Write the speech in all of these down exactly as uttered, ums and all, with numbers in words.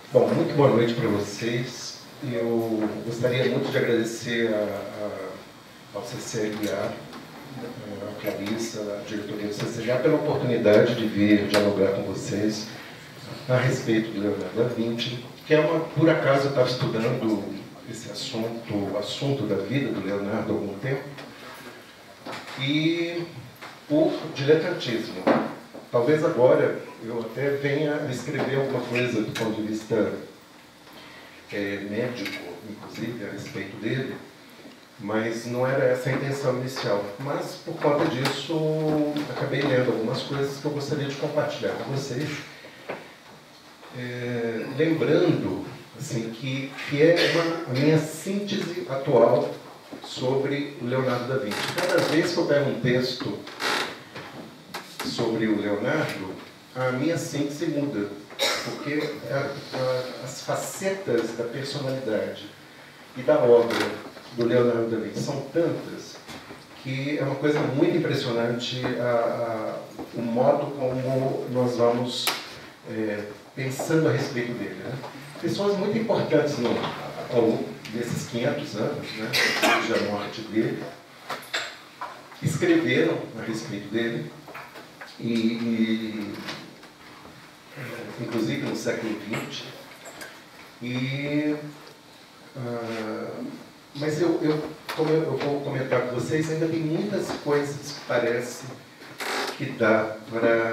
Bom, muito boa noite para vocês. Eu gostaria muito de agradecer a, a, ao C C L A, a Clarissa, a diretoria do C C L A, pela oportunidade de vir dialogar com vocês a respeito do Leonardo da Vinci, que é uma, por acaso, eu estava estudando esse assunto, o assunto da vida do Leonardo há algum tempo, e por diletantismo. Talvez agora eu até venha a escrever alguma coisa do ponto de vista é, médico, inclusive, a respeito dele, mas não era essa a intenção inicial. Mas, por conta disso, acabei lendo algumas coisas que eu gostaria de compartilhar com vocês, é, lembrando assim, que, que é uma, a minha síntese atual sobre o Leonardo da Vinci. Cada vez que eu pego um texto sobre o Leonardo, a minha síntese muda, porque a, a, as facetas da personalidade e da obra do Leonardo da Vinci são tantas que é uma coisa muito impressionante a, a, o modo como nós vamos é, pensando a respeito dele. Né? Pessoas muito importantes no, ao longo desses quinhentos anos, né, desde a morte dele, escreveram a respeito dele, e, e inclusive no século vinte. E, uh, mas eu, eu, como eu, eu vou comentar com vocês, ainda tem muitas coisas que parece que dá para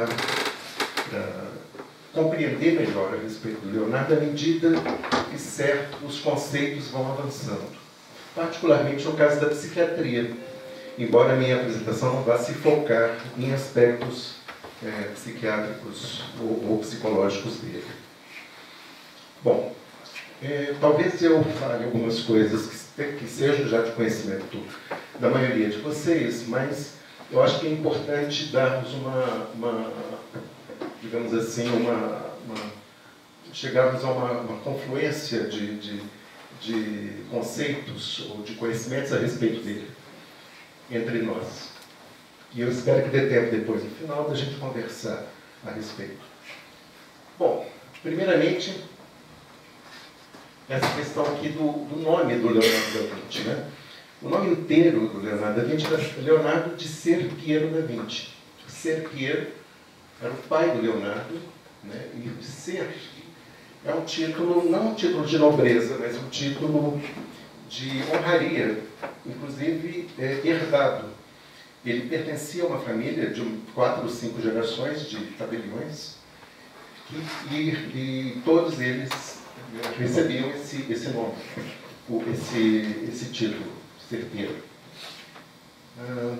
compreender melhor a respeito do Leonardo à medida que certos conceitos vão avançando. Particularmente no caso da psiquiatria, embora a minha apresentação não vá se focar em aspectos É, psiquiátricos ou, ou psicológicos dele. Bom, é, talvez eu fale algumas coisas que, que sejam já de conhecimento da maioria de vocês, mas eu acho que é importante darmos uma, uma digamos assim, uma, uma chegarmos a uma, uma confluência de, de, de conceitos ou de conhecimentos a respeito dele entre nós. E eu espero que dê tempo depois, no final, da gente conversar a respeito. Bom, primeiramente, essa questão aqui do, do nome do Leonardo da Vinci. Né? O nome inteiro do Leonardo da Vinci era Leonardo de Ser Piero da Vinci. Ser Piero era o pai do Leonardo, né? E Ser é um título, não um título de nobreza, mas um título de honraria, inclusive é, herdado. Ele pertencia a uma família de quatro ou cinco gerações de tabeliões e, e, e todos eles recebiam esse, esse nome, esse, esse título, Ser Piero. Hum,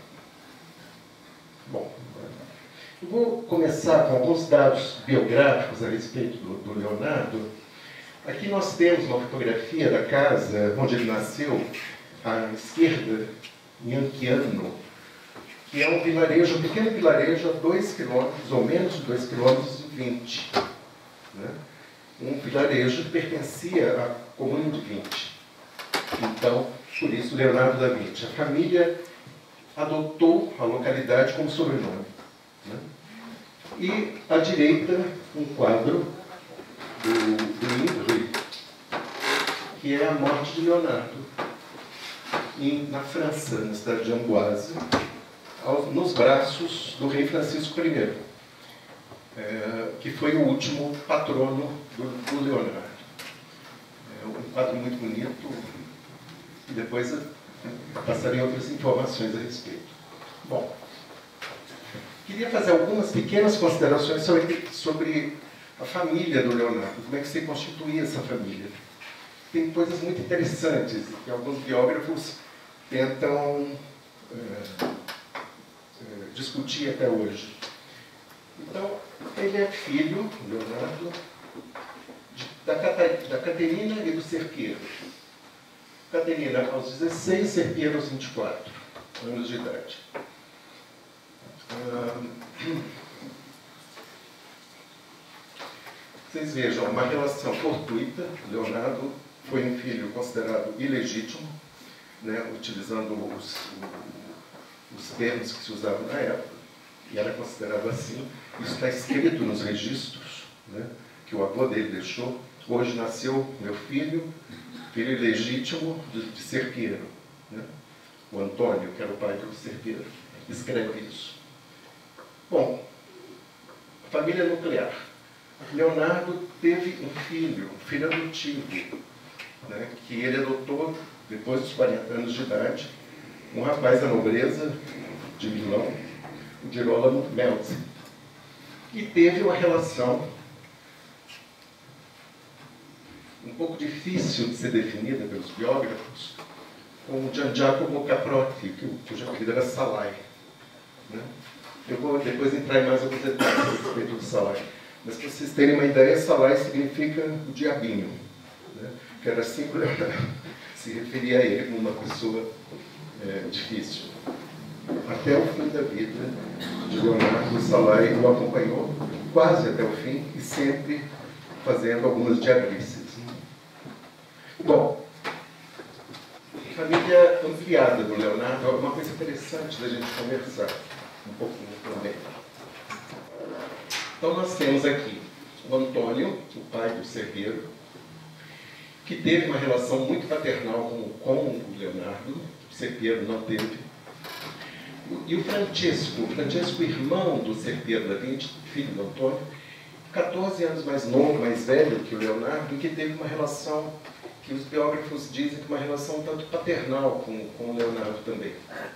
bom, eu vou começar com alguns dados biográficos a respeito do, do Leonardo. Aqui nós temos uma fotografia da casa onde ele nasceu, à esquerda, em Anchiano, que é um vilarejo, um pequeno vilarejo a dois quilômetros, ou menos de dois quilômetros e vinte. Né? Um vilarejo que pertencia à Comune de Vinci. Então, por isso, Leonardo da Vinci. A família adotou a localidade como sobrenome. Né? E, à direita, um quadro do, do Indre, que é a morte de Leonardo, em, na França, na cidade de Amboise, nos braços do rei Francisco I, é, que foi o último patrono do, do Leonardo. É um quadro muito bonito, e depois eu passarei outras informações a respeito. Bom, queria fazer algumas pequenas considerações sobre, sobre a família do Leonardo, como é que se constituía essa família. Tem coisas muito interessantes que alguns biógrafos tentam é, é, discutir até hoje. Então, ele é filho, Leonardo, de, da, da Caterina e do Ser Piero. Caterina aos dezesseis, Ser Piero aos vinte e quatro anos de idade. Ah, vocês vejam, uma relação fortuita. Leonardo foi um filho considerado ilegítimo, né, utilizando os, os termos que se usavam na época, e era considerado assim. Isso está escrito nos registros, né, que o avô dele deixou. Hoje nasceu meu filho, filho ilegítimo de, de Cerqueiro, né? O Antônio, que era o pai do Cerqueiro, escreve isso. Bom, família nuclear. Leonardo teve um filho, um filho adotivo, né, que ele adotou depois dos quarenta anos de idade, um rapaz da nobreza de Milão, o Girolamo Melzi, e teve uma relação um pouco difícil de ser definida pelos biógrafos com o Gian Giacomo Caprotti, cujo apelido era Salai, né? Eu vou depois entrar em mais alguns detalhes a respeito do Salai. Mas para vocês terem uma ideia, Salai significa o diabinho, né? Que era assim que Leonardo se referia a ele como uma pessoa é, difícil. Até o fim da vida de Leonardo, Salai o acompanhou quase até o fim e sempre fazendo algumas diabrices. Bom, família ampliada do Leonardo é uma coisa interessante da gente conversar um pouquinho também. Então nós temos aqui o Antônio, o pai do Cerqueiro, que teve uma relação muito paternal com, com o Leonardo, o Cerqueiro não teve. E o Francesco, o Francesco, irmão do Cerqueiro da Vinci, filho do Antônio, quatorze anos mais novo, mais velho que o Leonardo, que teve uma relação que os biógrafos dizem que uma relação tanto paternal com, com o Leonardo também.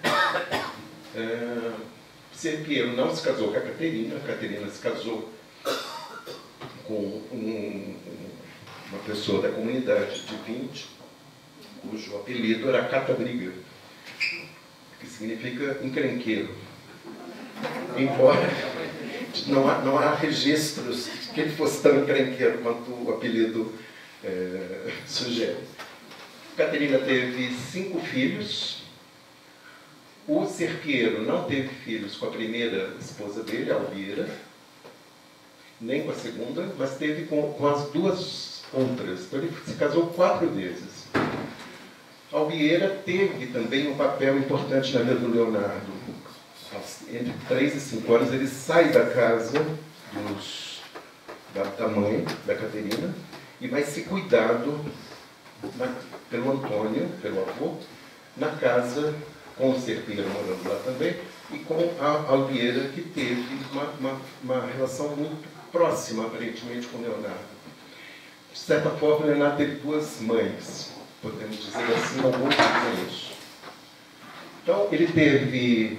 É, Cerqueiro não se casou com a Caterina, a Caterina se casou com um, uma pessoa da comunidade de Vinci, cujo apelido era Catabriga, que significa encrenqueiro. Embora não há, não há registros que ele fosse tão encrenqueiro quanto o apelido é, sugere. Caterina teve cinco filhos. O Cerqueiro não teve filhos com a primeira esposa dele, Albiera, nem com a segunda, mas teve com, com as duas outras. Então ele se casou quatro vezes. Albiera teve também um papel importante na vida do Leonardo. Entre três e cinco anos ele sai da casa dos, da, da mãe, da Caterina, e vai ser cuidado na, pelo Antônio, pelo avô, na casa com o Cerqueiro morando lá também, e com a Albiera, que teve uma, uma, uma relação muito próxima, aparentemente, com o Leonardo. De certa forma, o Leonardo teve duas mães, podemos dizer assim, alguns dizem isso. Então, ele teve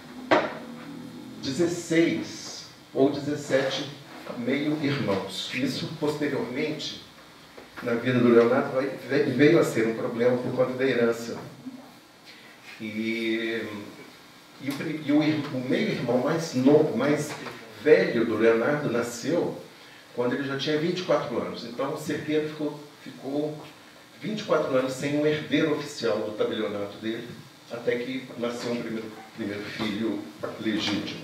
dezesseis ou dezessete meio-irmãos. Isso, posteriormente, na vida do Leonardo, veio a ser um problema por conta da herança. E, e, o, e o, o meio-irmão mais novo, mais velho do Leonardo nasceu quando ele já tinha vinte e quatro anos. Então o Cerqueiro ficou, ficou vinte e quatro anos sem um herdeiro oficial do tabelionato dele, até que nasceu um primeiro, primeiro filho legítimo.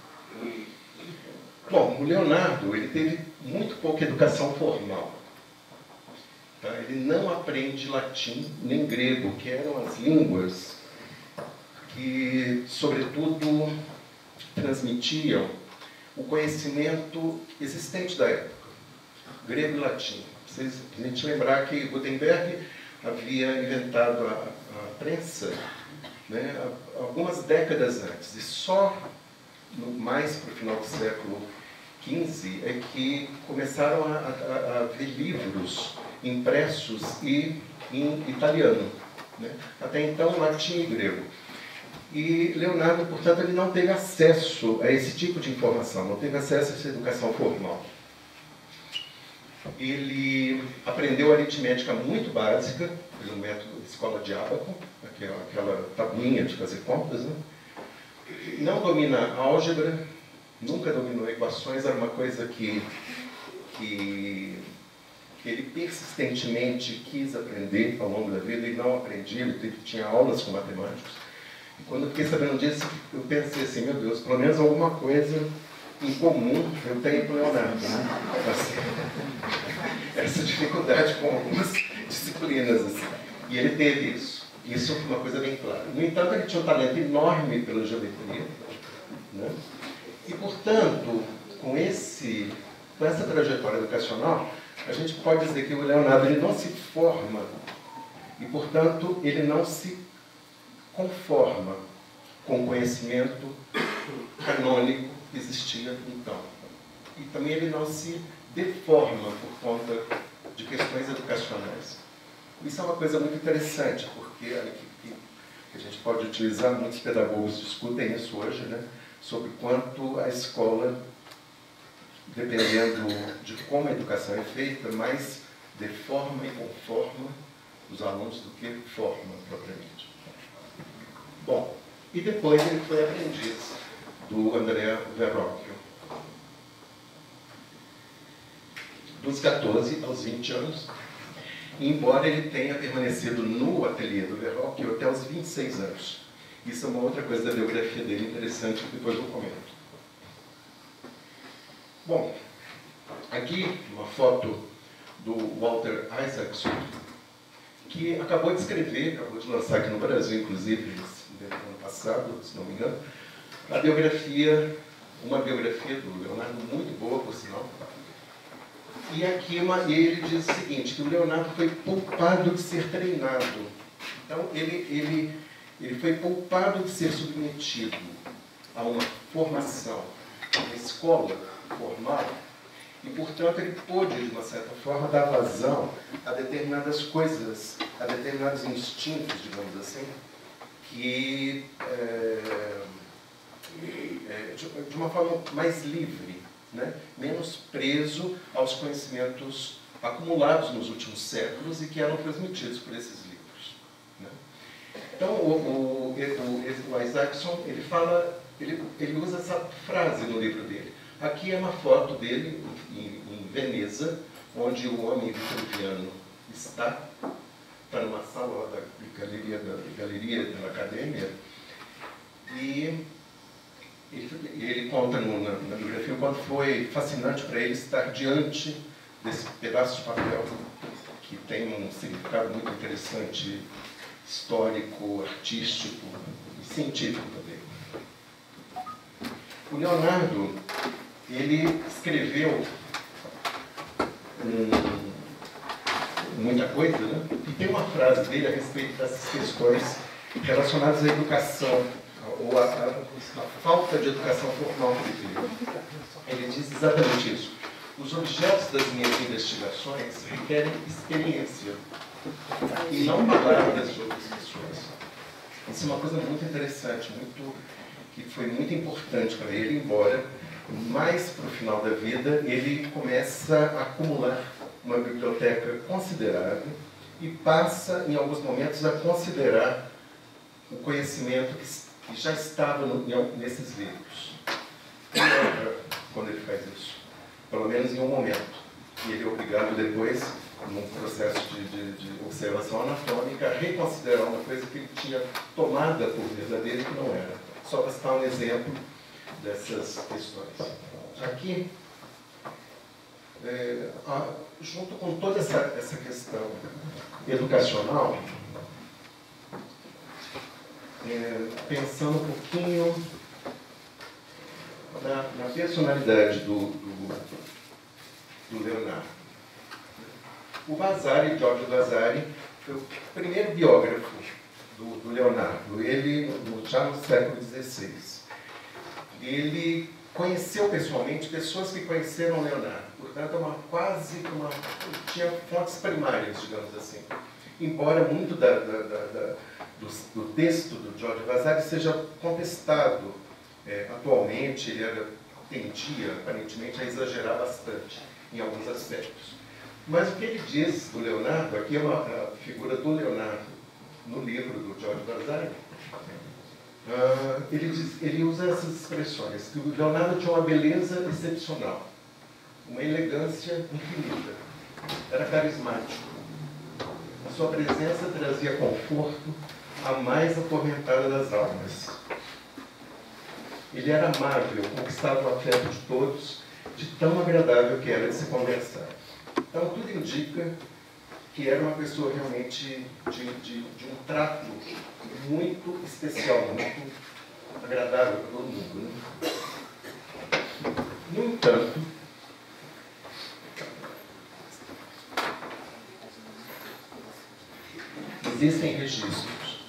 Bom, o Leonardo ele teve muito pouca educação formal. Tá? Ele não aprende latim nem grego, que eram as línguas que, sobretudo, transmitiam o conhecimento existente da época, grego e latim. Vocês, a gente lembrar que Gutenberg havia inventado a, a prensa, né, algumas décadas antes, e só no, mais para o final do século quinze é que começaram a, a, a ver livros impressos e em italiano, né? Até então latim e grego. E Leonardo, portanto, ele não teve acesso a esse tipo de informação, não teve acesso a essa educação formal. Ele aprendeu aritmética muito básica, pelo método escola de ábaco, aquela, aquela tabuinha de fazer contas, né? Não domina álgebra, nunca dominou equações, era uma coisa que, que, que ele persistentemente quis aprender ao longo da vida e não aprendia, ele teve, tinha aulas com matemáticos. E quando eu fiquei sabendo disso, eu pensei assim, meu Deus, pelo menos alguma coisa em comum eu tenho com o Leonardo, né? Assim, essa dificuldade com algumas disciplinas, assim. E ele teve isso. Isso foi uma coisa bem clara. No entanto, ele tinha um talento enorme pela geometria, né? E, portanto, com esse Com essa trajetória educacional, a gente pode dizer que o Leonardo ele não se forma e, portanto, ele não se conforma com o conhecimento canônico que existia então. E também ele não se deforma por conta de questões educacionais. Isso é uma coisa muito interessante, porque a gente pode utilizar, muitos pedagogos discutem isso hoje, né, sobre quanto a escola, dependendo de como a educação é feita, mais deforma e conforma os alunos do que forma propriamente. Bom, e depois ele foi aprendiz do André Verrocchio. Dos quatorze aos vinte anos, embora ele tenha permanecido no ateliê do Verrocchio até os vinte e seis anos. Isso é uma outra coisa da biografia dele interessante que depois eu comento. Bom, aqui uma foto do Walter Isaacson, que acabou de escrever, acabou de lançar aqui no Brasil, inclusive, no ano passado, se não me engano, a biografia, uma biografia do Leonardo muito boa, por sinal. E aqui uma, ele diz o seguinte, que o Leonardo foi poupado de ser treinado. Então, ele, ele, ele foi poupado de ser submetido a uma formação, uma escola formal, e, portanto, ele pôde, de uma certa forma, dar vazão a determinadas coisas, a determinados instintos, digamos assim, que, é, é, de uma forma mais livre, né? Menos preso aos conhecimentos acumulados nos últimos séculos e que eram transmitidos por esses livros, né? Então, o, o, o, o Isaacson, ele fala, ele, ele usa essa frase no livro dele. Aqui é uma foto dele em, em Veneza, onde o homem vitruviano está, está numa sala lá da galeria da, galeria da Academia, e ele, ele conta no, na, na biografia o quanto foi fascinante para ele estar diante desse pedaço de papel, que tem um significado muito interessante, histórico, artístico e científico também. O Leonardo, ele escreveu um, muita coisa, né? E tem uma frase dele a respeito dessas questões relacionadas à educação, ou à, à falta de educação formal que ele teve. Ele diz exatamente isso. Os objetos das minhas investigações requerem experiência e não palavras de outras pessoas. Isso é uma coisa muito interessante, muito, que foi muito importante para ele, embora mais para o final da vida ele começa a acumular uma biblioteca considerável e passa, em alguns momentos, a considerar o conhecimento que, que já estava no, nesses livros. Quando ele faz isso, pelo menos em um momento. E ele é obrigado depois, num processo de, de, de observação anatômica, a reconsiderar uma coisa que ele tinha tomada por verdadeira e que não era. Só para citar um exemplo dessas questões. Aqui, é, a, junto com toda essa, essa questão educacional, é, pensando um pouquinho na, na personalidade do, do, do Leonardo. O Vasari, Giorgio Vasari, foi o primeiro biógrafo do, do Leonardo, ele no, já no século dezesseis. Ele conheceu pessoalmente pessoas que conheceram Leonardo, portanto, uma, quase uma, tinha fontes primárias, digamos assim. Embora muito da, da, da, da, do, do texto do Giorgio Vasari seja contestado é, atualmente, ele era, tendia, aparentemente, a exagerar bastante em alguns aspectos. Mas o que ele diz do Leonardo, aqui é uma a figura do Leonardo no livro do Giorgio Vasari, uh, ele, diz, ele usa essas expressões, que o Leonardo tinha uma beleza excepcional, uma elegância infinita, era carismático. A sua presença trazia conforto à mais atormentada das almas. Ele era amável, conquistava o afeto de todos, de tão agradável que era de se conversar. Então, tudo indica que era uma pessoa realmente de, de, de um trato muito especial, muito agradável para todo mundo, né? No entanto, existem registros.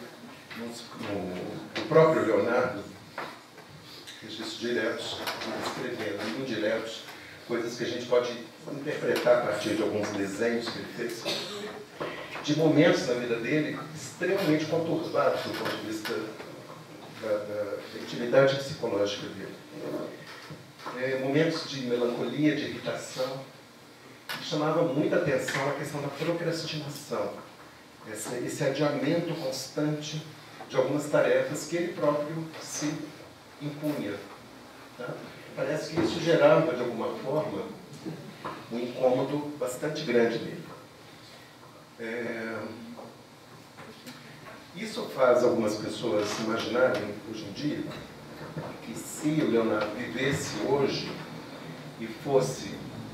No, no próprio Leonardo, registros diretos, escrevendo, indiretos, coisas que a gente pode interpretar a partir de alguns desenhos que ele fez, de momentos na vida dele extremamente conturbados do ponto de vista da, da, da intimidade psicológica dele. É, momentos de melancolia, de irritação, que chamava muita atenção a questão da procrastinação, esse, esse adiamento constante de algumas tarefas que ele próprio se impunha. Tá? Parece que isso gerava, de alguma forma, um incômodo bastante grande nele. É... Isso faz algumas pessoas imaginarem, hoje em dia, que se o Leonardo vivesse hoje e fosse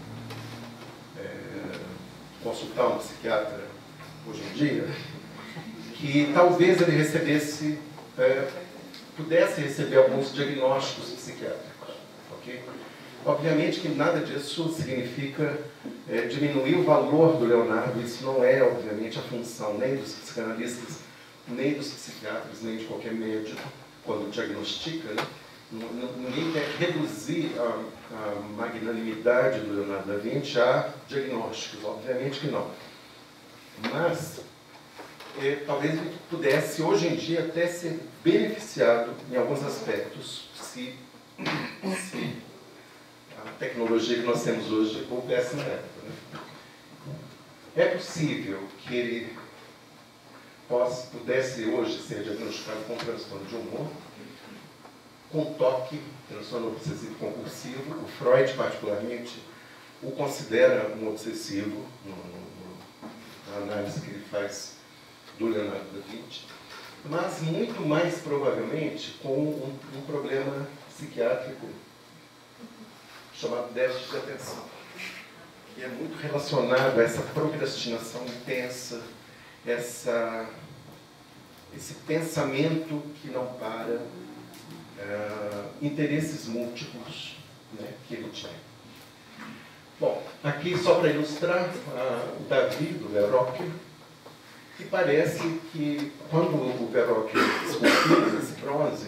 é, consultar um psiquiatra hoje em dia, que talvez ele recebesse, é, pudesse receber alguns diagnósticos psiquiátricos. Okay? Obviamente que nada disso significa é, diminuir o valor do Leonardo, isso não é, obviamente, a função nem dos psicanalistas, nem dos psiquiatras, nem de qualquer médico, quando diagnostica, né? Ninguém quer reduzir a, a magnanimidade do Leonardo da Vinci a diagnósticos, obviamente que não. Mas, é, talvez ele pudesse, hoje em dia, até ser beneficiado em alguns aspectos, se, se a tecnologia que nós temos hoje houvesse na época. Né? É possível que ele possa, pudesse hoje ser diagnosticado com transtorno de humor, com toque, transtorno obsessivo compulsivo. O Freud, particularmente, o considera um obsessivo, no, no, na análise que ele faz do Leonardo da Vinci, mas muito mais provavelmente com um, um problema psiquiátrico chamado déficit de atenção, que é muito relacionado a essa procrastinação intensa, essa, esse pensamento que não para, uh, interesses múltiplos, né, que ele tinha. Bom, aqui só para ilustrar uh, o Davi, do Verrocchio, que parece que quando o Verrocchio esculpiu esse bronze,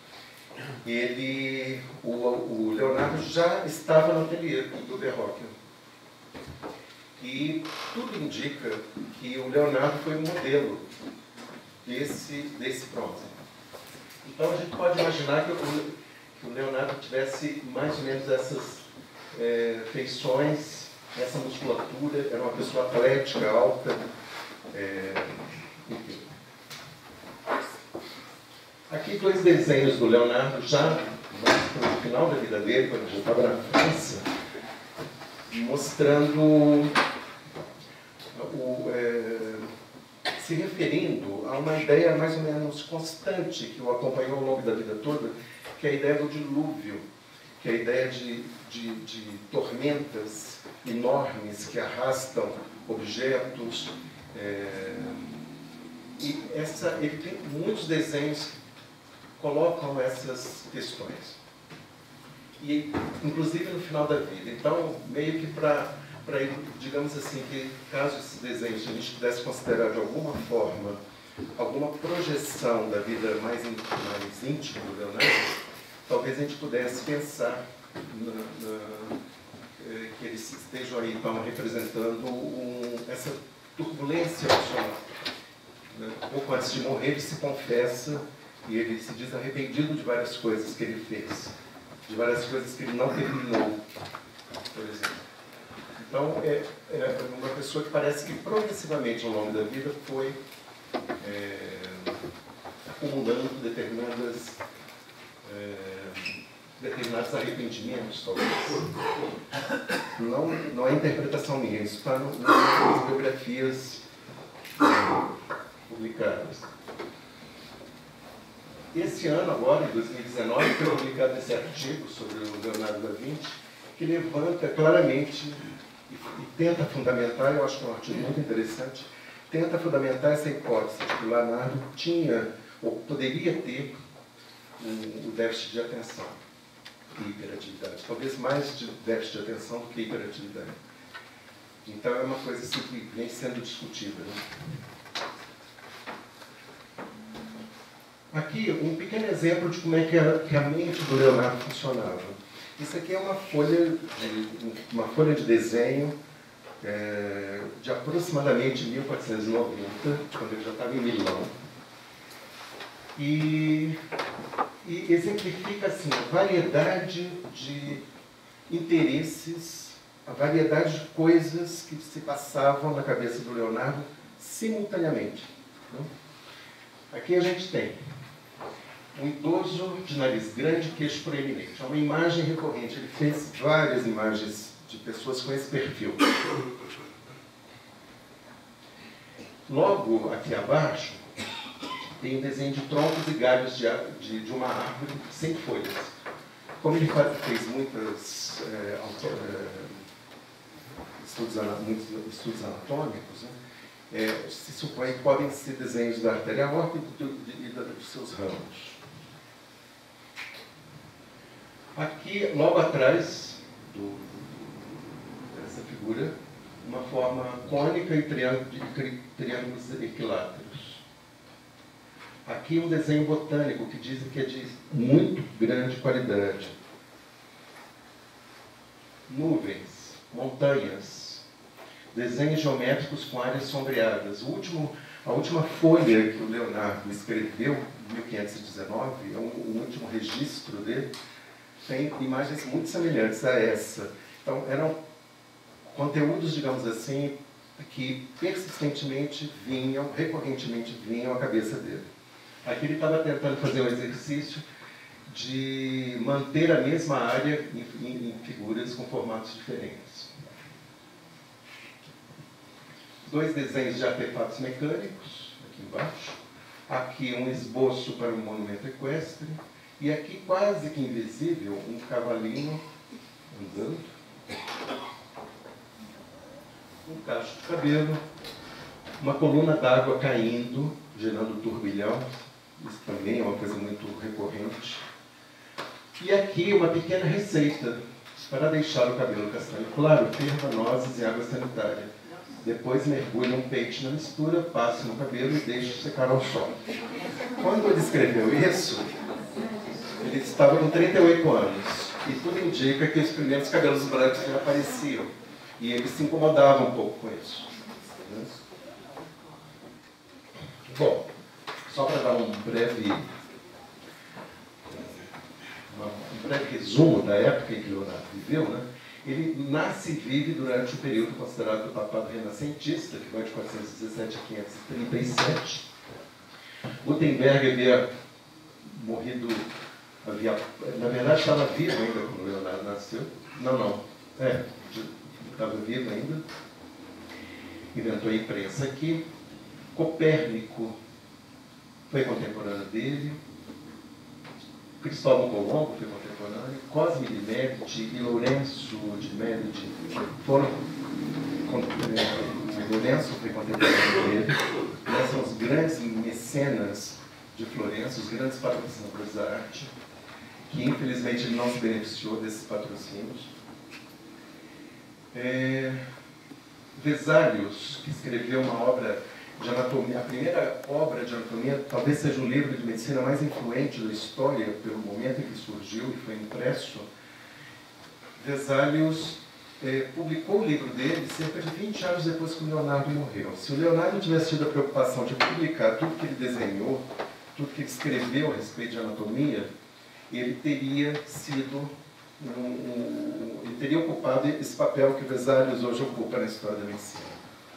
ele, o, o Leonardo já estava no ateliê do Verrocchio. E tudo indica que o Leonardo foi o modelo desse, desse bronze. Então a gente pode imaginar que o, que o Leonardo tivesse mais ou menos essas é, feições, essa musculatura, era uma pessoa atlética, alta, é, enfim. Aqui dois desenhos do Leonardo já no final da vida dele, quando ele estava na França, mostrando, o, é, se referindo a uma ideia mais ou menos constante que o acompanhou ao longo da vida toda, que é a ideia do dilúvio, que é a ideia de, de, de tormentas enormes que arrastam objetos. É, e essa, ele tem muitos desenhos que colocam essas questões. E, inclusive, no final da vida. Então, meio que para, digamos assim, que caso esses desenhos a gente pudesse considerar de alguma forma alguma projeção da vida mais, mais íntima do Leonardo, talvez a gente pudesse pensar na, na, que eles estejam aí, então, representando um, essa turbulência emocional. Um pouco antes de morrer, ele se confessa e ele se diz arrependido de várias coisas que ele fez, de várias coisas que ele não terminou, por exemplo. Então, é, é uma pessoa que parece que progressivamente, ao longo da vida, foi é, acumulando determinadas, é, determinados arrependimentos, talvez. Não, não é interpretação minha, isso está nas biografias é, publicadas. Esse ano, agora, em dois mil e dezenove, foi publicado esse artigo sobre o Leonardo da Vinci, que levanta claramente e, e tenta fundamentar, eu acho que é um artigo muito interessante, tenta fundamentar essa hipótese de que o Leonardo tinha, ou poderia ter, um, um déficit de atenção e hiperatividade. Talvez mais de déficit de atenção do que hiperatividade. Então é uma coisa assim que vem sendo discutida, né? Aqui, um pequeno exemplo de como é que a, que a mente do Leonardo funcionava. Isso aqui é uma folha de, uma folha de desenho é, de aproximadamente mil quatrocentos e noventa, quando ele já estava em Milão. E, e exemplifica assim, a variedade de interesses, a variedade de coisas que se passavam na cabeça do Leonardo simultaneamente. Aqui a gente tem um idoso de nariz grande, queixo proeminente. É uma imagem recorrente. Ele fez várias imagens de pessoas com esse perfil. Logo aqui abaixo, tem um desenho de troncos e galhos de, de, de uma árvore sem folhas. Como ele fez muitas, é, auto, é, estudos, muitos estudos anatômicos, né? É, se supõe que podem ser desenhos da artéria aórtica e do, de, de, dos seus ramos. Aqui, logo atrás do, dessa figura, uma forma cônica e triângulos equiláteros. Aqui um desenho botânico que dizem que é de muito grande qualidade. Nuvens, montanhas, desenhos geométricos com áreas sombreadas. O último, a última folha que o Leonardo escreveu, em mil quinhentos e dezenove, é um, o último registro dele, tem imagens muito semelhantes a essa. Então, eram conteúdos, digamos assim, que persistentemente vinham, recorrentemente vinham à cabeça dele. Aqui ele estava tentando fazer um exercício de manter a mesma área em, em, em figuras com formatos diferentes. Dois desenhos de artefatos mecânicos, aqui embaixo. Aqui um esboço para um monumento equestre. E aqui, quase que invisível, um cavalinho andando. Um cacho de cabelo. Uma coluna d'água caindo, gerando turbilhão. Isso também é uma coisa muito recorrente. E aqui uma pequena receita para deixar o cabelo castanho claro: ferva, nozes e água sanitária. Depois mergulhe um peixe na mistura, passe no cabelo e deixe secar ao sol. Quando ele escreveu isso, ele estava com trinta e oito anos. E tudo indica que os primeiros cabelos brancos já apareciam. E ele se incomodava um pouco com isso. Bom, só para dar um breve, um breve resumo da época em que Leonardo viveu, né? Ele nasce e vive durante o período considerado do papado renascentista, que vai de quatrocentos e dezessete a quinhentos e trinta e sete. Gutenberg havia morrido, havia, na verdade estava vivo ainda quando Leonardo nasceu. Não, não, é, estava vivo ainda. Inventou a imprensa aqui. Copérnico foi contemporâneo dele. Cristóvão Colombo foi contemporâneo, Cosme de Medici e Lourenço de Medici foram, Lourenço foi contemporâneo dele. Eles são os grandes mecenas de Florença, os grandes patrocinadores da arte, que infelizmente ele não se beneficiou desses patrocínios. É, Vesalius, que escreveu uma obra de anatomia, a primeira obra de anatomia, talvez seja o livro de medicina mais influente da história, pelo momento em que surgiu e foi impresso. Vesalius eh, publicou o livro dele cerca de vinte anos depois que o Leonardo morreu. Se o Leonardo tivesse tido a preocupação de publicar tudo que ele desenhou, tudo que ele escreveu a respeito de anatomia, ele teria sido um, um, ele teria ocupado esse papel que o Vesalius hoje ocupa na história da medicina.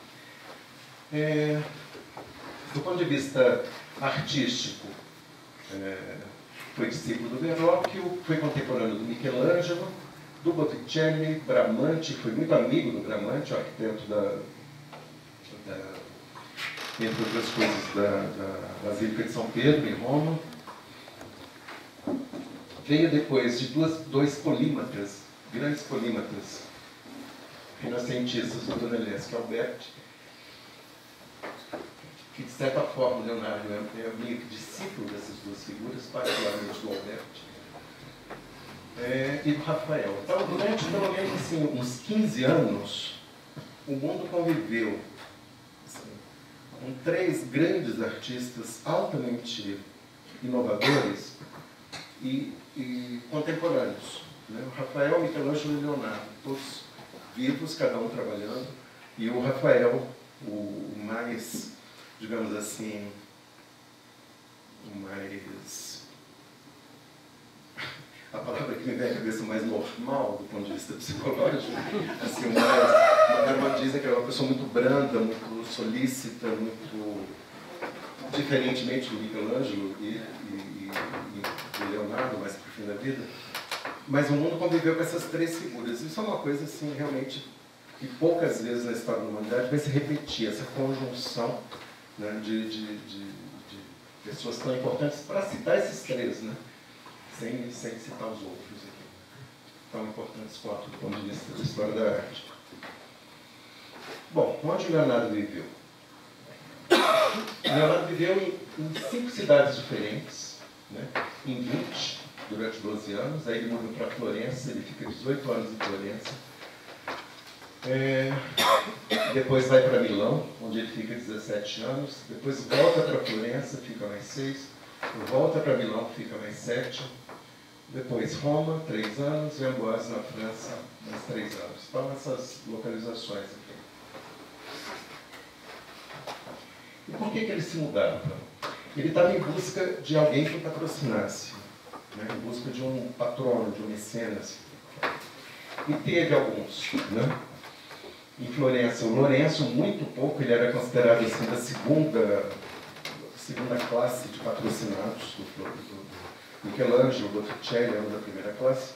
É, do ponto de vista artístico, é, foi discípulo do Verrocchio, foi contemporâneo do Michelangelo, do Botticelli, Bramante, foi muito amigo do Bramante, o arquiteto da, da, entre outras coisas, da, da Basílica de São Pedro, em Roma. Veio depois de duas, dois polímatas, grandes polímatas, renascentistas do Brunelleschi e Alberti, que de certa forma Leonardo é meio que discípulo dessas duas figuras, particularmente do Alberti, é, e do Rafael. Então, durante pelo menos assim, uns quinze anos, o mundo conviveu assim, com três grandes artistas altamente inovadores e, e contemporâneos. Né? O Rafael, Michelangelo e Leonardo, todos vivos, cada um trabalhando, e o Rafael, o, o mais, digamos assim, o mais... a palavra que me vem à cabeça mais normal, do ponto de vista psicológico, assim, mais, uma dizem que é uma pessoa muito branda, muito solícita, muito diferentemente do Michelangelo e, e, e do Leonardo, mais pro fim da vida. Mas o mundo conviveu com essas três figuras. Isso é uma coisa, assim, realmente, que poucas vezes na história da humanidade vai se repetir, essa conjunção, né, de, de, de, de pessoas tão importantes, para citar esses três, né? Sem, sem citar os outros aqui, tão importantes quanto do ponto de vista da história da arte. Bom, onde o Leonardo viveu? O Leonardo viveu em, em cinco cidades diferentes, né? Em vinte, durante doze anos, aí ele muda para Florença, ele fica dezoito anos em Florença. É, depois vai para Milão, onde ele fica dezessete anos, depois volta para Florença, fica mais seis, volta para Milão, fica mais sete, depois Roma, três anos, e Amboise, na França, mais três anos. Então, essas localizações aqui. E por que que ele se mudava? Ele estava em busca de alguém que o patrocinasse, né? Em busca de um patrono, de um mecenas. E teve alguns, né? Em Florença, o Lourenço, muito pouco, ele era considerado assim da segunda, segunda classe de patrocinados do, do Michelangelo, Botticelli era da primeira classe.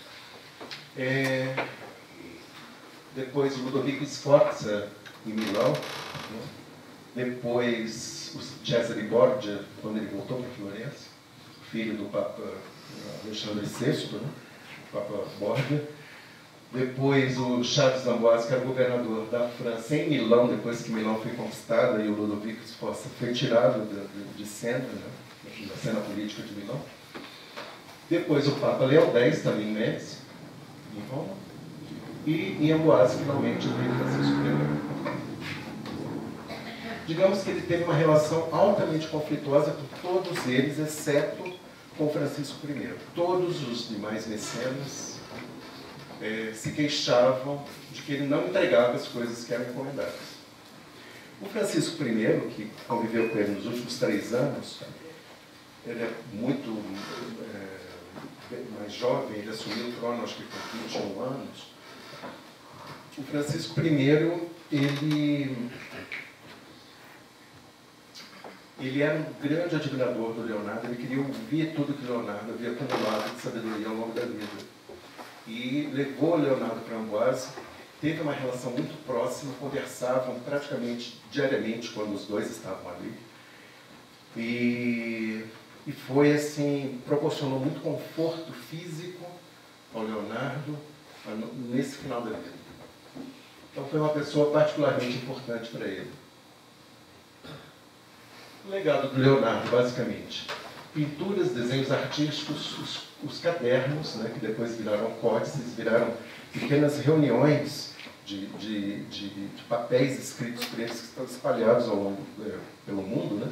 É, depois o Ludovico Sforza, em Milão. Né? Depois o Cesare Borgia, quando ele voltou para Florença, filho do Papa Alexandre sexto, né? O Papa Borgia. Depois o Charles d'Amboise, que era governador da França em Milão, depois que Milão foi conquistada e o Ludovico Sforza foi tirado de, de, de cena, né? Da cena política de Milão. Depois o Papa Leão X, também em Médici, em Roma. E em Amboise, finalmente, o rei Francisco I. Digamos que ele teve uma relação altamente conflituosa com todos eles, exceto com Francisco I. Todos os demais mecenas eh, se queixavam de que ele não entregava as coisas que eram encomendadas. O Francisco I, que conviveu com ele nos últimos três anos, ele é muito é, mais jovem, ele assumiu o trono, acho que com vinte e um anos. O Francisco I, ele, ele era um grande admirador do Leonardo, ele queria ouvir tudo que Leonardo havia acumulado de sabedoria ao longo da vida. E levou o Leonardo para Amboise, teve uma relação muito próxima, conversavam praticamente diariamente quando os dois estavam ali. E, e foi assim, proporcionou muito conforto físico ao Leonardo nesse final da vida. Então foi uma pessoa particularmente importante para ele. O legado do Leonardo, basicamente, pinturas, desenhos artísticos, os, os cadernos, né, que depois viraram códices, viraram pequenas reuniões de, de, de, de papéis escritos por eles que estão espalhados ao longo, é, pelo mundo, né?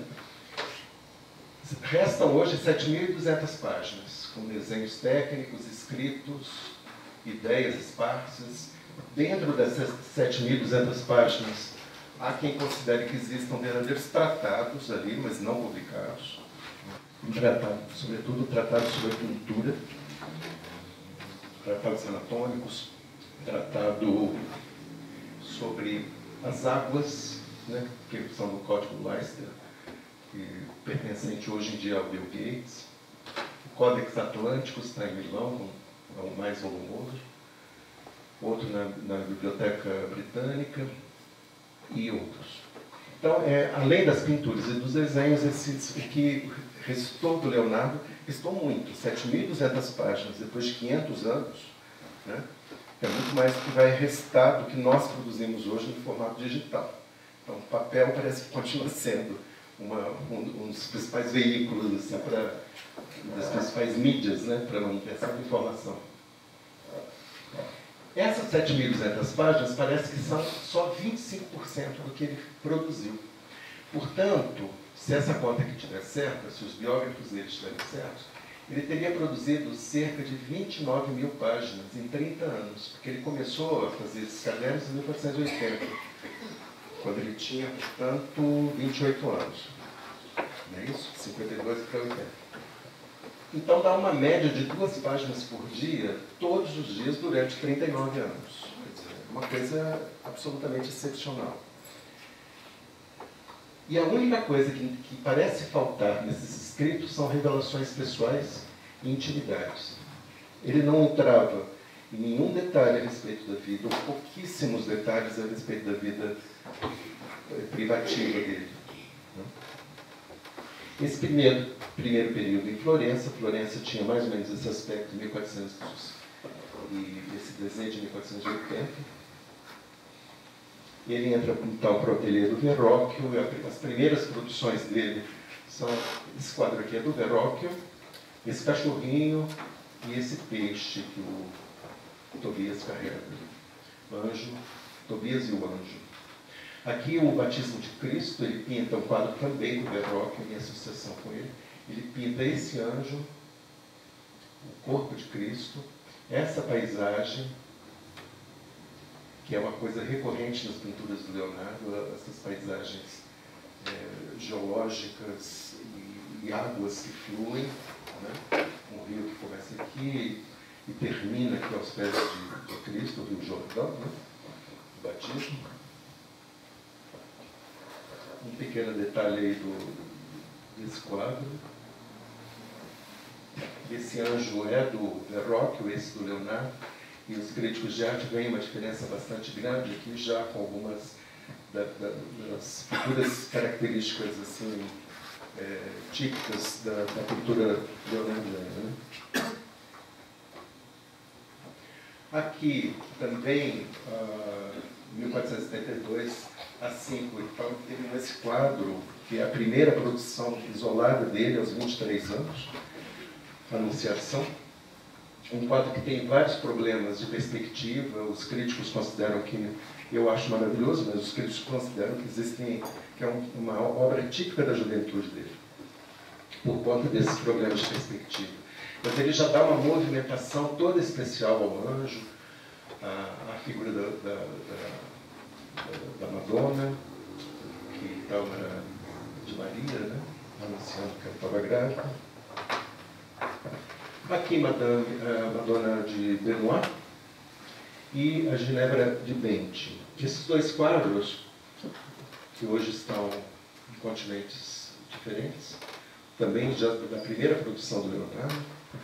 Restam hoje sete mil e duzentas páginas, com desenhos técnicos, escritos, ideias esparsas. Dentro dessas sete mil e duzentas páginas, há quem considere que existam verdadeiros tratados ali, mas não publicados. Um tratado, sobretudo tratados sobre pintura, tratados anatômicos, tratado sobre as águas, né, que são do Código Leicester, que pertencente hoje em dia ao Bill Gates. O Códex Atlântico está em Milão, é o mais volumoso. Outro na, na Biblioteca Britânica e outros. Então, é, além das pinturas e dos desenhos, esses, o que restou do Leonardo, restou muito, sete mil e duzentas páginas, depois de quinhentos anos, né? É muito mais do que vai restar do que nós produzimos hoje no formato digital. Então, o papel parece que continua sendo uma, um, um dos principais veículos, assim, pra, das principais mídias, né, para a manutenção de informação. Essas sete mil e duzentas páginas parece que são só vinte e cinco por cento do que ele produziu. Portanto, se essa conta aqui estiver certa, se os biógrafos dele estiverem certos, ele teria produzido cerca de vinte e nove mil páginas em trinta anos, porque ele começou a fazer esses cadernos em mil quatrocentos e oitenta, quando ele tinha, portanto, vinte e oito anos. Não é isso? cinquenta e dois para oitenta. Então dá uma média de duas páginas por dia, todos os dias, durante trinta e nove anos. Quer dizer, uma coisa absolutamente excepcional. E a única coisa que, que parece faltar nesses escritos são revelações pessoais e intimidades. Ele não entrava em nenhum detalhe a respeito da vida, ou pouquíssimos detalhes a respeito da vida privativa dele. Esse primeiro, primeiro período em Florença, Florença tinha mais ou menos esse aspecto de mil e quatrocentos e esse desenho de mil quatrocentos e oitenta. E ele entra então para o ateliê do Verrocchio, e as primeiras produções dele são, esse quadro aqui é do Verrocchio, esse cachorrinho e esse peixe que o Tobias carrega. O anjo, Tobias e o anjo. Aqui o Batismo de Cristo, ele pinta um quadro também do Verrocchio, em associação com ele. Ele pinta esse anjo, o corpo de Cristo, essa paisagem, que é uma coisa recorrente nas pinturas do Leonardo, essas paisagens é, geológicas e, e águas que fluem, né? Um rio que começa aqui e termina aqui aos pés de, de Cristo, o Rio Jordão, né? O batismo. Um pequeno detalhe aí do, desse quadro. Esse anjo é do Verrocchio, esse do Leonardo, e os críticos de arte veem uma diferença bastante grande aqui, já com algumas da, da, das figuras características assim, é, típicas da, da cultura leonardiana. Né? Aqui também, em mil quatrocentos e setenta e dois, assim, então, teve esse quadro, que é a primeira produção isolada dele aos vinte e três anos, Anunciação. Um quadro que tem vários problemas de perspectiva, os críticos consideram que, eu acho maravilhoso, mas os críticos consideram que existem, que é um, uma obra típica da juventude dele, por conta desses problemas de perspectiva. Mas ele já dá uma movimentação toda especial ao anjo, a, a figura da, da, da, da Madonna, que estava de Maria, né? Anunciando que ela estava grávida. Aqui, Madame, a Madonna de Benoit e a Ginebra de Benty. Esses dois quadros, que hoje estão em continentes diferentes, também já da primeira produção do Leonardo,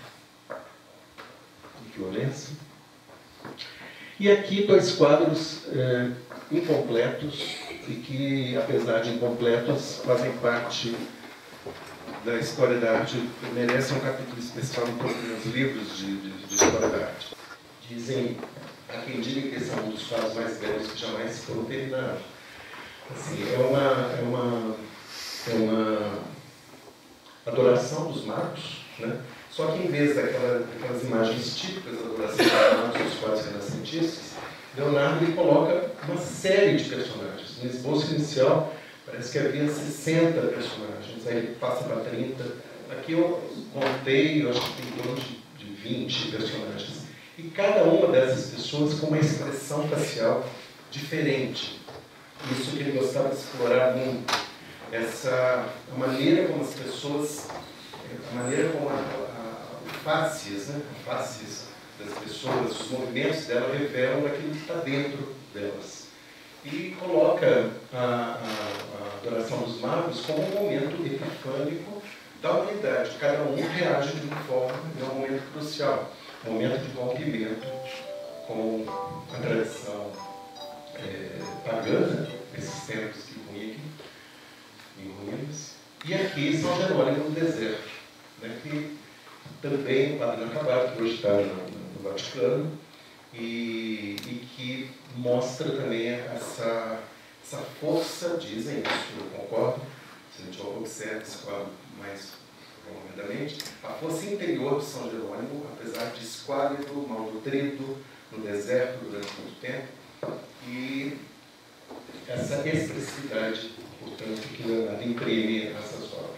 em Florença. E aqui dois quadros é, incompletos e que, apesar de incompletos, fazem parte da história da arte, merece um capítulo especial em todos os livros de, de, de história da arte. Dizem, há quem diga que esse é um dos quadros mais belos que jamais foram terminados. Assim, é uma, é uma, é uma adoração dos magos, né? Só que em vez daquela, daquelas imagens típicas da adoração dos magos, dos quadros renascentistas, Leonardo ele coloca uma série de personagens. No esboço inicial, parece que havia sessenta personagens, aí ele passa para trinta. Aqui eu contei, eu acho que tem em torno de, de vinte personagens. E cada uma dessas pessoas com uma expressão facial diferente. Isso que ele gostava de explorar muito. Essa a maneira como as pessoas, a maneira como a, a, a faces, né? faces das pessoas, os movimentos dela revelam aquilo que está dentro delas. E coloca a, a, a adoração dos magos como um momento epifânico da humanidade. Cada um reage de uma forma, é um momento crucial, um momento de rompimento com a tradição é, pagã, esses tempos que ruíam em ruínas. E aqui São Jerônimo no deserto, né, que também, o padre inacabado, que hoje está no, no Vaticano, E, e que mostra também essa, essa força, dizem isso, eu concordo, se a gente observa esse quadro mais prolongadamente, a força interior de São Jerônimo, apesar de esquálido, malnutrido, no deserto durante muito tempo, e essa expressividade, portanto, que Leonardo imprime nessas obras.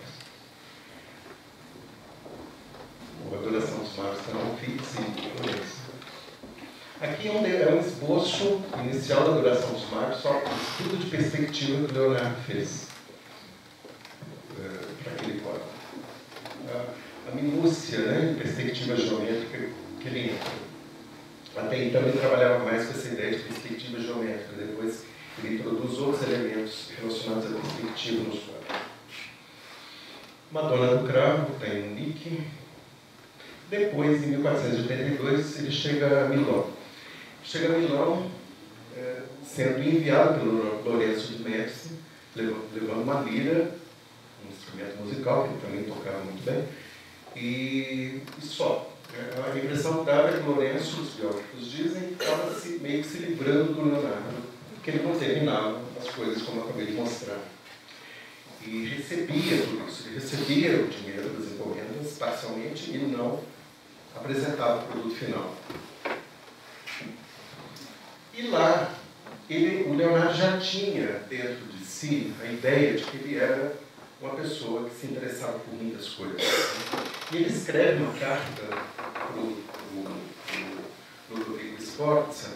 A Adoração dos Magos está no Ofício e Lourenço. Aqui é um, é um esboço inicial da Adoração dos Magos, só estudo de perspectiva que o Leonardo fez uh, para aquele quadro. A, a minúcia, né, de perspectiva geométrica que ele entra. Até então ele trabalhava mais com essa ideia de perspectiva geométrica, depois ele introduz outros elementos relacionados à perspectiva nos quadros. Madonna do Cravo, tem um Nick. Depois, em mil quatrocentos e oitenta e dois, ele chega a Milão. Chega a Milão, é, sendo enviado pelo Lourenço de Médici, levando uma lira, um instrumento musical, que ele também tocava muito bem, e, e só. A impressão que dava é que Lourenço, os biógrafos dizem, estava se, meio que se livrando do Leonardo, porque ele não terminava as coisas como eu acabei de mostrar. E recebia tudo isso, ele recebia o dinheiro das encomendas parcialmente e não apresentava o produto final. E lá, ele, o Leonardo já tinha dentro de si a ideia de que ele era uma pessoa que se interessava por muitas coisas. E ele escreve uma carta para o Ludovico Sforza,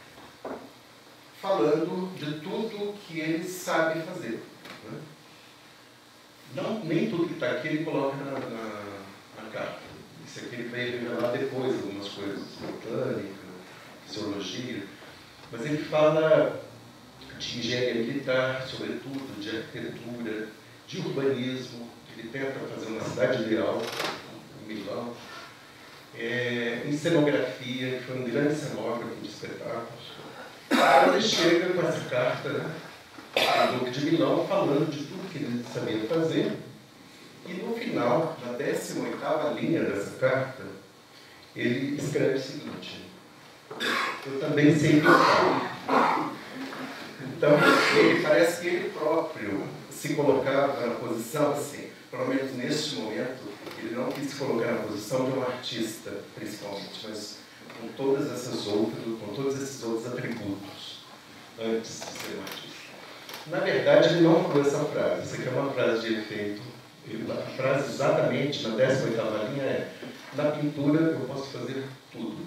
falando de tudo que ele sabe fazer. Né? Não, nem tudo que está aqui ele coloca na, na, na carta. Isso aqui ele veio revelar depois algumas coisas, botânica, fisiologia. Mas ele fala de engenharia militar, sobretudo, de arquitetura, de urbanismo. Ele tenta fazer uma cidade ideal, em Milão. É, em cenografia, que foi um grande cenógrafo de espetáculos. Aí ele chega com essa carta, né, do Duque de Milão, falando de tudo que ele sabia fazer. E no final, na décima oitava linha dessa carta, ele escreve o seguinte: eu também sei pintar. Então, ele parece que ele próprio se colocava na posição assim, pelo menos neste momento, ele não quis se colocar na posição de um artista, principalmente, mas com todas essas outras, com todos esses outros atributos, antes de ser um artista. Na verdade, ele não falou essa frase. Essa aqui é uma frase de efeito. A frase exatamente na décima oitava linha é: na pintura eu posso fazer tudo.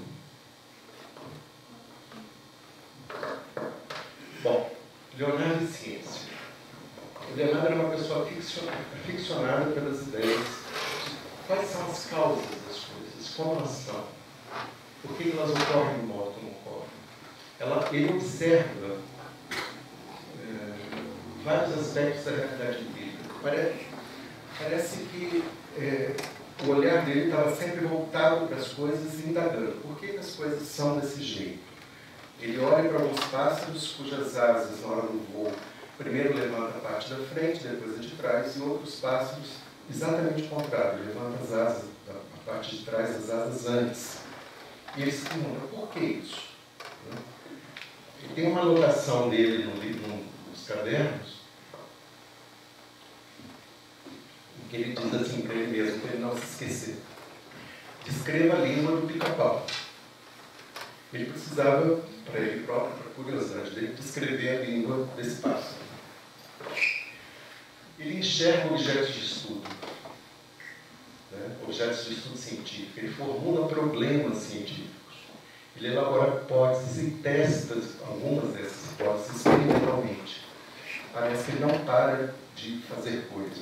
Bom, Leonardo e ciência. O Leonardo era uma pessoa aficionada pelas ideias. Quais são as causas das coisas? Como elas são? Por que elas ocorrem do modo como ocorrem? Ela, ele observa é, vários aspectos da realidade dele. Parece, parece que é, o olhar dele estava sempre voltado para as coisas e indagando. Por que, que as coisas são desse jeito? Ele olha para alguns pássaros cujas asas, na hora do voo, primeiro levanta a parte da frente, depois a de trás, e outros pássaros exatamente o contrário, levanta as asas, a parte de trás das asas antes. E ele se pergunta, por que isso? Ele tem uma anotação dele no livro, nos cadernos, em que ele diz assim para ele mesmo, para ele não se esquecer: descreva a língua do pica-pau. Ele precisava, para ele próprio, para a curiosidade dele, descrever a língua desse pássaro. Ele enxerga objetos de estudo, né? Objetos de estudo científico. Ele formula problemas científicos. Ele elabora hipóteses e testa algumas dessas hipóteses experimentalmente. Parece que ele não para de fazer coisas.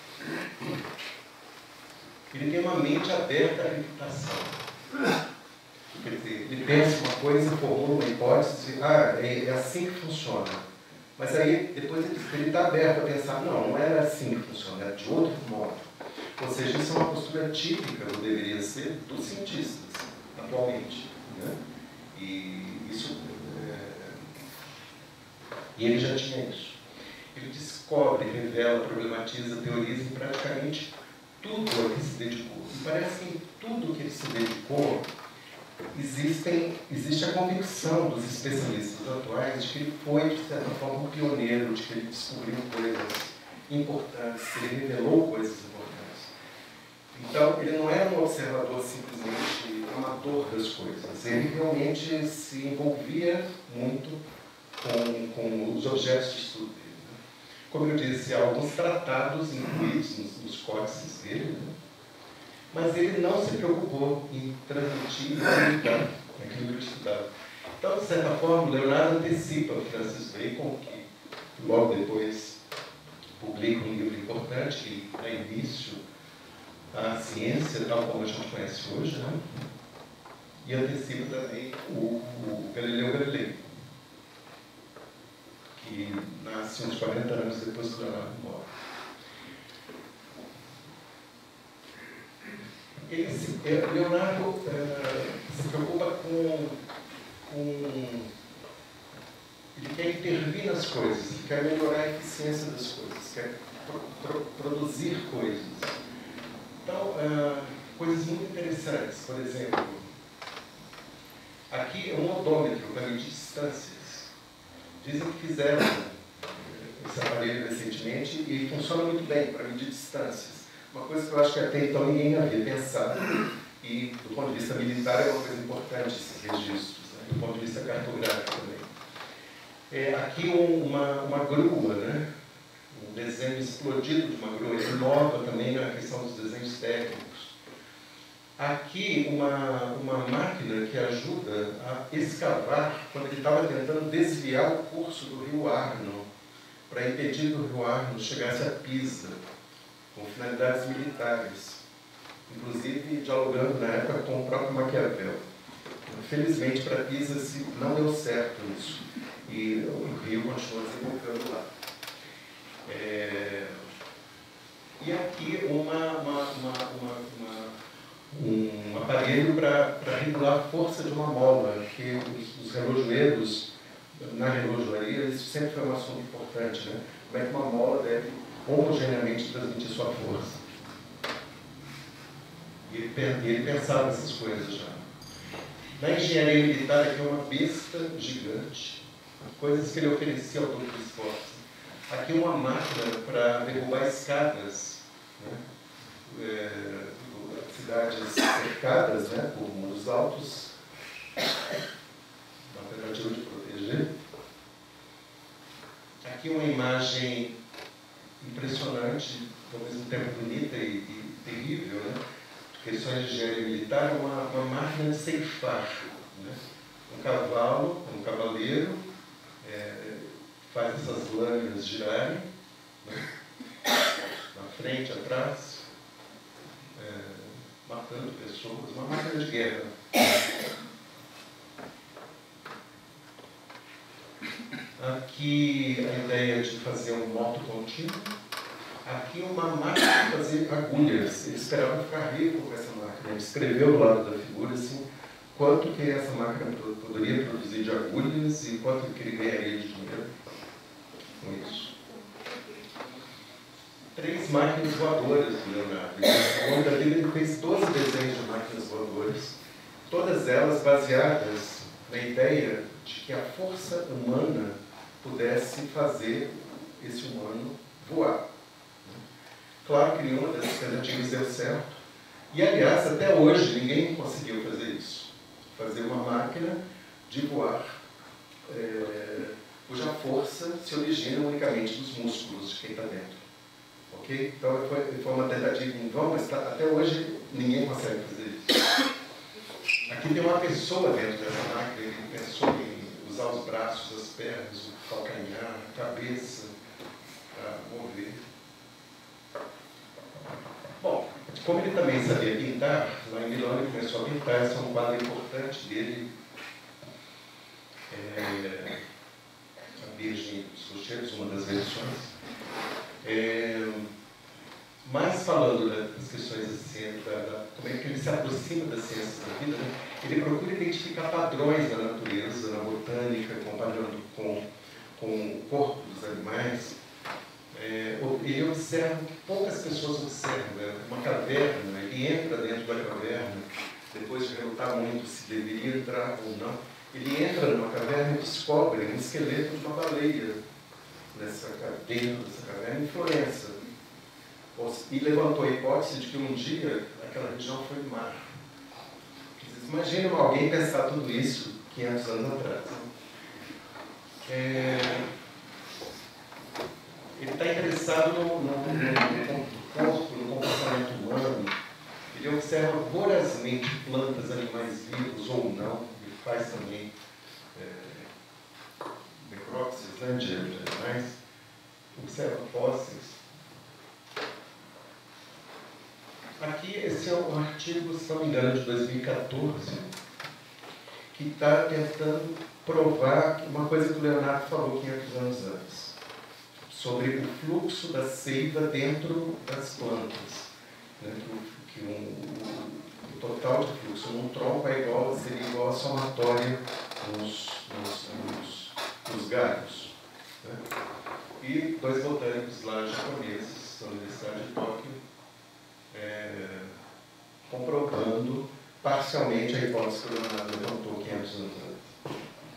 Ele tem uma mente aberta à refutação. Quer dizer, ele pensa uma coisa, formula uma hipótese, ah, é, é assim que funciona. Mas aí, depois ele está aberto a pensar, não, não era assim que funciona, era de outro modo. Ou seja, isso é uma postura típica, ou deveria ser, dos cientistas, atualmente. Né? E isso... É... E ele já tinha isso. Ele descobre, revela, problematiza, teoriza em praticamente tudo a que se dedicou. E parece que em tudo que ele se dedicou, Existem, existe a convicção dos especialistas atuais de que ele foi, de certa forma, um pioneiro, de que ele descobriu coisas importantes, que ele revelou coisas importantes. Então, ele não era um observador simplesmente amador das coisas. Ele realmente se envolvia muito com, com os objetos de estudo dele. Né? Como eu disse, há alguns tratados incluídos nos, nos códices dele, né? Mas ele não se preocupou em transmitir e publicar aquilo que ele estudava. Então, de certa forma, Leonardo antecipa o Francis Bacon, que logo depois publica um livro importante que dá início à ciência, tal como a gente conhece hoje, né? E antecipa também o, o Galileu Galilei, que nasce uns quarenta anos depois do Leonardo morre. Ele se, Leonardo uh, se preocupa com, com... Ele quer intervir nas coisas, ele quer melhorar a eficiência das coisas, quer pro, pro, produzir coisas. Então, uh, coisas muito interessantes. Por exemplo, aqui é um odômetro para medir distâncias. Dizem que fizeram esse aparelho recentemente e funciona muito bem para medir distâncias. Uma coisa que eu acho que até então ninguém havia pensado. E, do ponto de vista militar, é uma coisa importante esses registros, né? Do ponto de vista cartográfico também. É, aqui um, uma, uma grua, né? Um desenho explodido de uma grua, ele inova também na questão dos desenhos técnicos. Aqui uma, uma máquina que ajuda a escavar quando ele estava tentando desviar o curso do rio Arno, para impedir que o rio Arno chegasse a Pisa, com finalidades militares, inclusive dialogando na época com o próprio Maquiavel. Felizmente para Pisa não deu certo isso, e o rio continuou desembocando lá. É... E aqui uma, uma, uma, uma, uma, um aparelho para regular a força de uma mola, que os, os relojoeiros, na relojoaria, isso sempre foi um assunto importante, né? Como é que uma mola deve homogeneamente transmitir sua força. E ele, ele pensava nessas coisas já. Na engenharia militar, aqui é uma besta gigante, coisas que ele oferecia ao todo do esporte. Aqui uma máquina para derrubar escadas, né? É, cidades cercadas, né, por muros altos, uma tentativa de proteger. Aqui uma imagem impressionante, ao mesmo tempo bonita e, e terrível, né? Questões de engenharia militar, uma, uma máquina de ceifar, né? Um cavalo, um cavaleiro, é, faz essas lâminas girarem, né? Na frente, atrás, é, matando pessoas, uma máquina de guerra. Aqui a ideia de fazer um moto contínuo. Aqui uma máquina de fazer agulhas. Ele esperava ficar rico com essa máquina. Ele escreveu do lado da figura assim, quanto que essa máquina poderia produzir de agulhas e quanto que ele ganharia de dinheiro com isso. Três máquinas voadoras do Leonardo. Ao longo da vida ele fez doze desenhos de máquinas voadoras, todas elas baseadas na ideia de que a força humana pudesse fazer esse humano voar. Claro que nenhuma dessas tentativas deu certo. E, aliás, até hoje ninguém conseguiu fazer isso. Fazer uma máquina de voar é, cuja força se origina unicamente dos músculos de quem está dentro. Ok? Então foi, foi uma tentativa em vão, mas tá, até hoje ninguém consegue fazer isso. Aqui tem uma pessoa dentro dessa máquina, ele pensou em usar os braços, as pernas, o calcanhar, a cabeça para mover. Bom, como ele também sabia pintar, lá em Milão ele começou a pintar, esse é um quadro importante dele, é, a Virgem dos Rochedos, uma das versões. É, mas falando das questões da ciência, da, da, como é que ele se aproxima das ciências da vida, né? Ele procura identificar padrões na natureza, na botânica, comparando com, com o corpo dos animais. É, ele observa o que poucas pessoas observam, né? Uma caverna, ele entra dentro da caverna, depois de relutar muito se deveria entrar ou não, ele entra numa caverna e descobre um esqueleto de uma baleia nessa, dentro dessa caverna em Florença. E levantou a hipótese de que um dia aquela região foi mar. Imagina alguém pensar tudo isso quinhentos anos atrás. Né? É, no, no, no corpo, no comportamento humano, ele observa vorazmente plantas, animais vivos ou não, ele faz também é, necrópsias, né, de animais, observa fósseis. Aqui, esse é um artigo, se não me engano, de dois mil e quatorze, que está tentando provar uma coisa que o Leonardo falou quinhentos anos antes, sobre o fluxo da seiva dentro das plantas. Né? Que, que um, o total de fluxo num tronco é igual, seria igual à somatória nos, nos, nos, nos galhos. Né? E dois botânicos lá japoneses, da Universidade de Tóquio, é, comprovando parcialmente a hipótese que o Leonardo levantou quinhentos anos antes.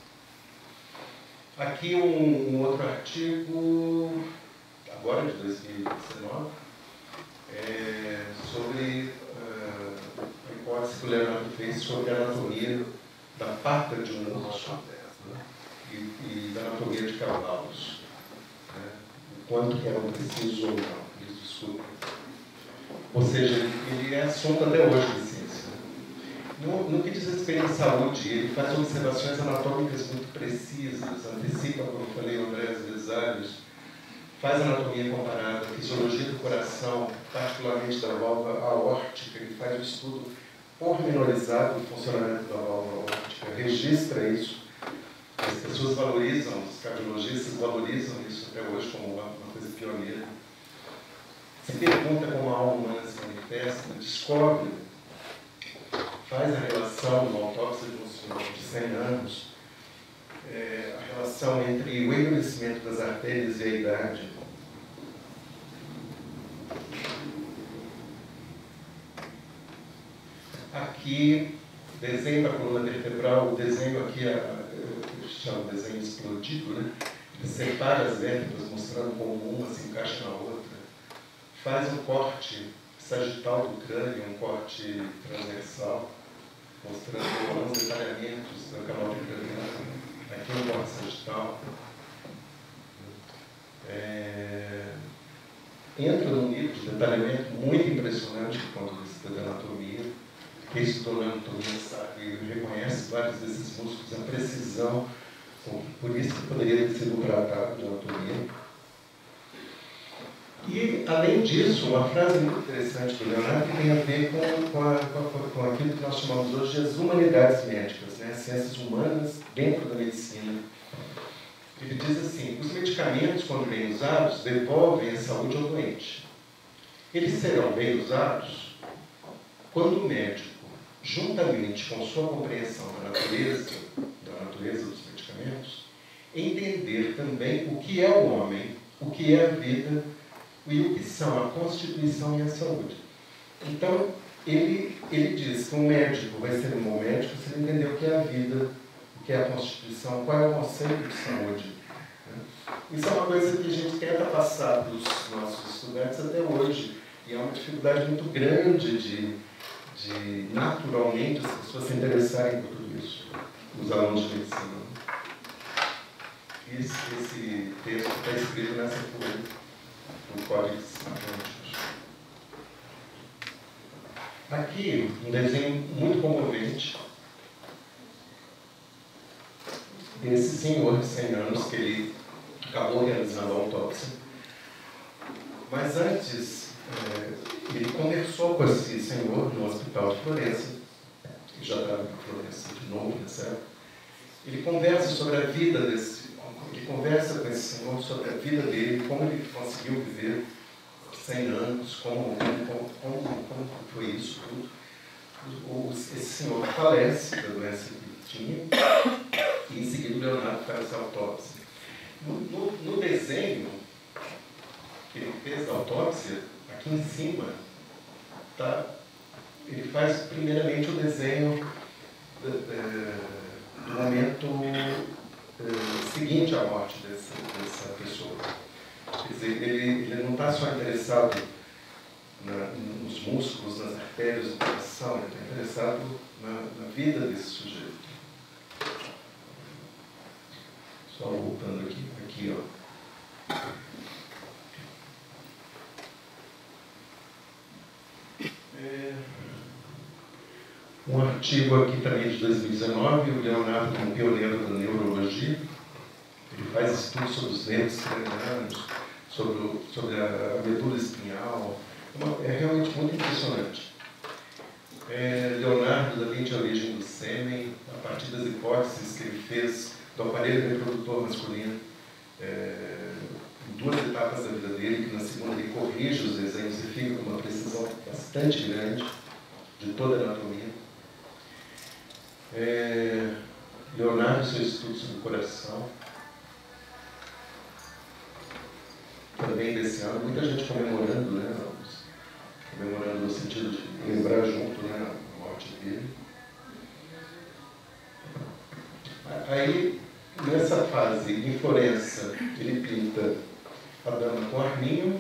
Aqui um, um outro artigo, agora de dois mil e dezenove, é, sobre uh, a hipótese que o Leonardo fez sobre a anatomia da pata de um urso, né, e, e da anatomia de cavalos, né, o quanto que eram precisos ou não, eles discutem. Ou seja, ele, ele é assunto até hoje de ciência. No, no que diz respeito à saúde, ele faz observações anatômicas muito precisas, antecipa, como eu falei, o Andrés Vesalhos, faz anatomia comparada, fisiologia do coração, particularmente da válvula aórtica, ele faz um estudo pormenorizado do funcionamento da válvula aórtica, registra isso. As pessoas valorizam, os cardiologistas valorizam isso até hoje como uma, uma coisa pioneira. Se pergunta como a alma humana se manifesta, descobre, faz a relação, numa autópsia de um senhor de cem anos, é, a relação entre o endurecimento das artérias e a idade. Aqui, desenho da coluna vertebral, o desenho aqui, eu chamo de desenho explodido, né? Ele separa as vértebras, mostrando como uma se encaixa na outra. Faz um corte sagital do crânio, um corte transversal, mostrando alguns detalhamentos da camada craniana. Aqui um corte sagital. É... Entra num nível de detalhamento muito impressionante do ponto de vista da anatomia. Quem estudou na anatomia sabe e reconhece vários desses músculos, a precisão, por isso que poderia ter sido um tratado de anatomia. E, além disso, uma frase muito interessante do Leonardo que tem a ver com, com, a, com, a, com aquilo que nós chamamos hoje de as humanidades médicas, né? As ciências humanas dentro da medicina. Ele diz assim: os medicamentos, quando bem usados, devolvem a saúde ao doente. Eles serão bem usados quando o médico, juntamente com sua compreensão da natureza, da natureza dos medicamentos, entender também o que é o homem, o que é a vida, e o que são a constituição e a saúde. Então, ele, ele diz que um médico vai ser um bom médico se ele entender o que é a vida, o que é a constituição, qual é o conceito de saúde. Isso é uma coisa que a gente tenta passar para os nossos estudantes até hoje, e é uma dificuldade muito grande de, de naturalmente, as pessoas se interessarem por tudo isso, os alunos de medicina. Esse, esse texto está escrito nessa folha do Código Científico. Aqui, um desenho muito comovente desse senhor de cem anos que ele acabou realizando a autópsia. Mas antes, é, ele conversou com esse senhor no hospital de Florença, que já estava em Florença de novo nessa época. Ele conversa sobre a vida desse Ele conversa com esse senhor sobre a vida dele, como ele conseguiu viver cem anos, como, como, como, como foi isso tudo. O, esse senhor falece da doença que ele tinha, e em seguida o Leonardo faz a autópsia. No, no, no desenho que ele fez da autópsia, aqui em cima, tá, ele faz primeiramente o desenho do, do momento Uh, seguinte à morte dessa, dessa pessoa. Quer dizer, ele, ele não está só interessado na, nos músculos, nas artérias do coração, ele está interessado na, na vida desse sujeito. Só voltando aqui, aqui, ó. um artigo aqui também de dois mil e dezenove, o Leonardo, como pioneiro da neurologia, ele faz estudos sobre os nervos cranianos, sobre, o, sobre a medula espinhal. Uma, é realmente muito impressionante. É, Leonardo, da lei de origem do sêmen, a partir das hipóteses que ele fez do aparelho reprodutor masculino, é, em duas etapas da vida dele, que na segunda ele corrige os desenhos e fica com uma precisão bastante grande de toda a anatomia. É, Leonardo, seu estudo sobre o coração, também desse ano, muita gente comemorando, né, comemorando no sentido de lembrar junto, né, a morte dele. Aí, nessa fase, em Florença, ele pinta a dama com Arminho,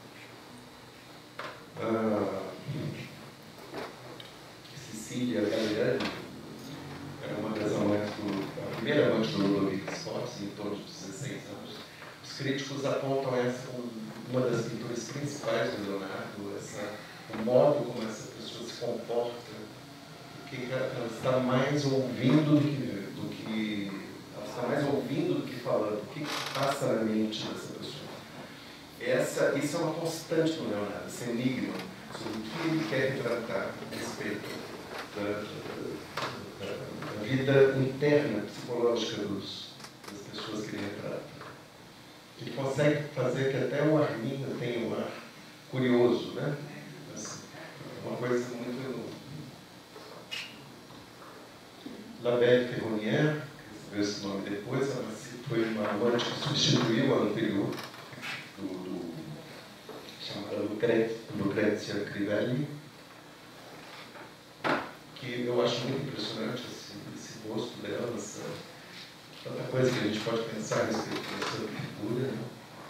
a Cecília Galeani, era uma das amantes do, a primeira amante do Ludovico Sforza, em torno de dezesseis anos. Os críticos apontam essa como uma das pinturas principais do Leonardo, essa, o modo como essa pessoa se comporta, porque ela está mais ouvindo do que, do que ela está mais ouvindo do que falando, o que passa na mente dessa pessoa. Essa, isso é uma constante no Leonardo, esse enigma sobre o que ele quer retratar a respeito da, da, da vida interna, psicológica dos, das pessoas que ele retrata. Ele consegue fazer que até o Arminho tenha um ar curioso, né? Assim, uma coisa muito... La Belle Ferronnière, que recebeu esse nome depois, ela foi uma amante que substituiu a anterior, do, do, chamada Lucrezia, Lucrezia Crivelli, que eu acho muito impressionante esse, esse rosto dela, essa, tanta coisa que a gente pode pensar a respeito dessa figura. Né?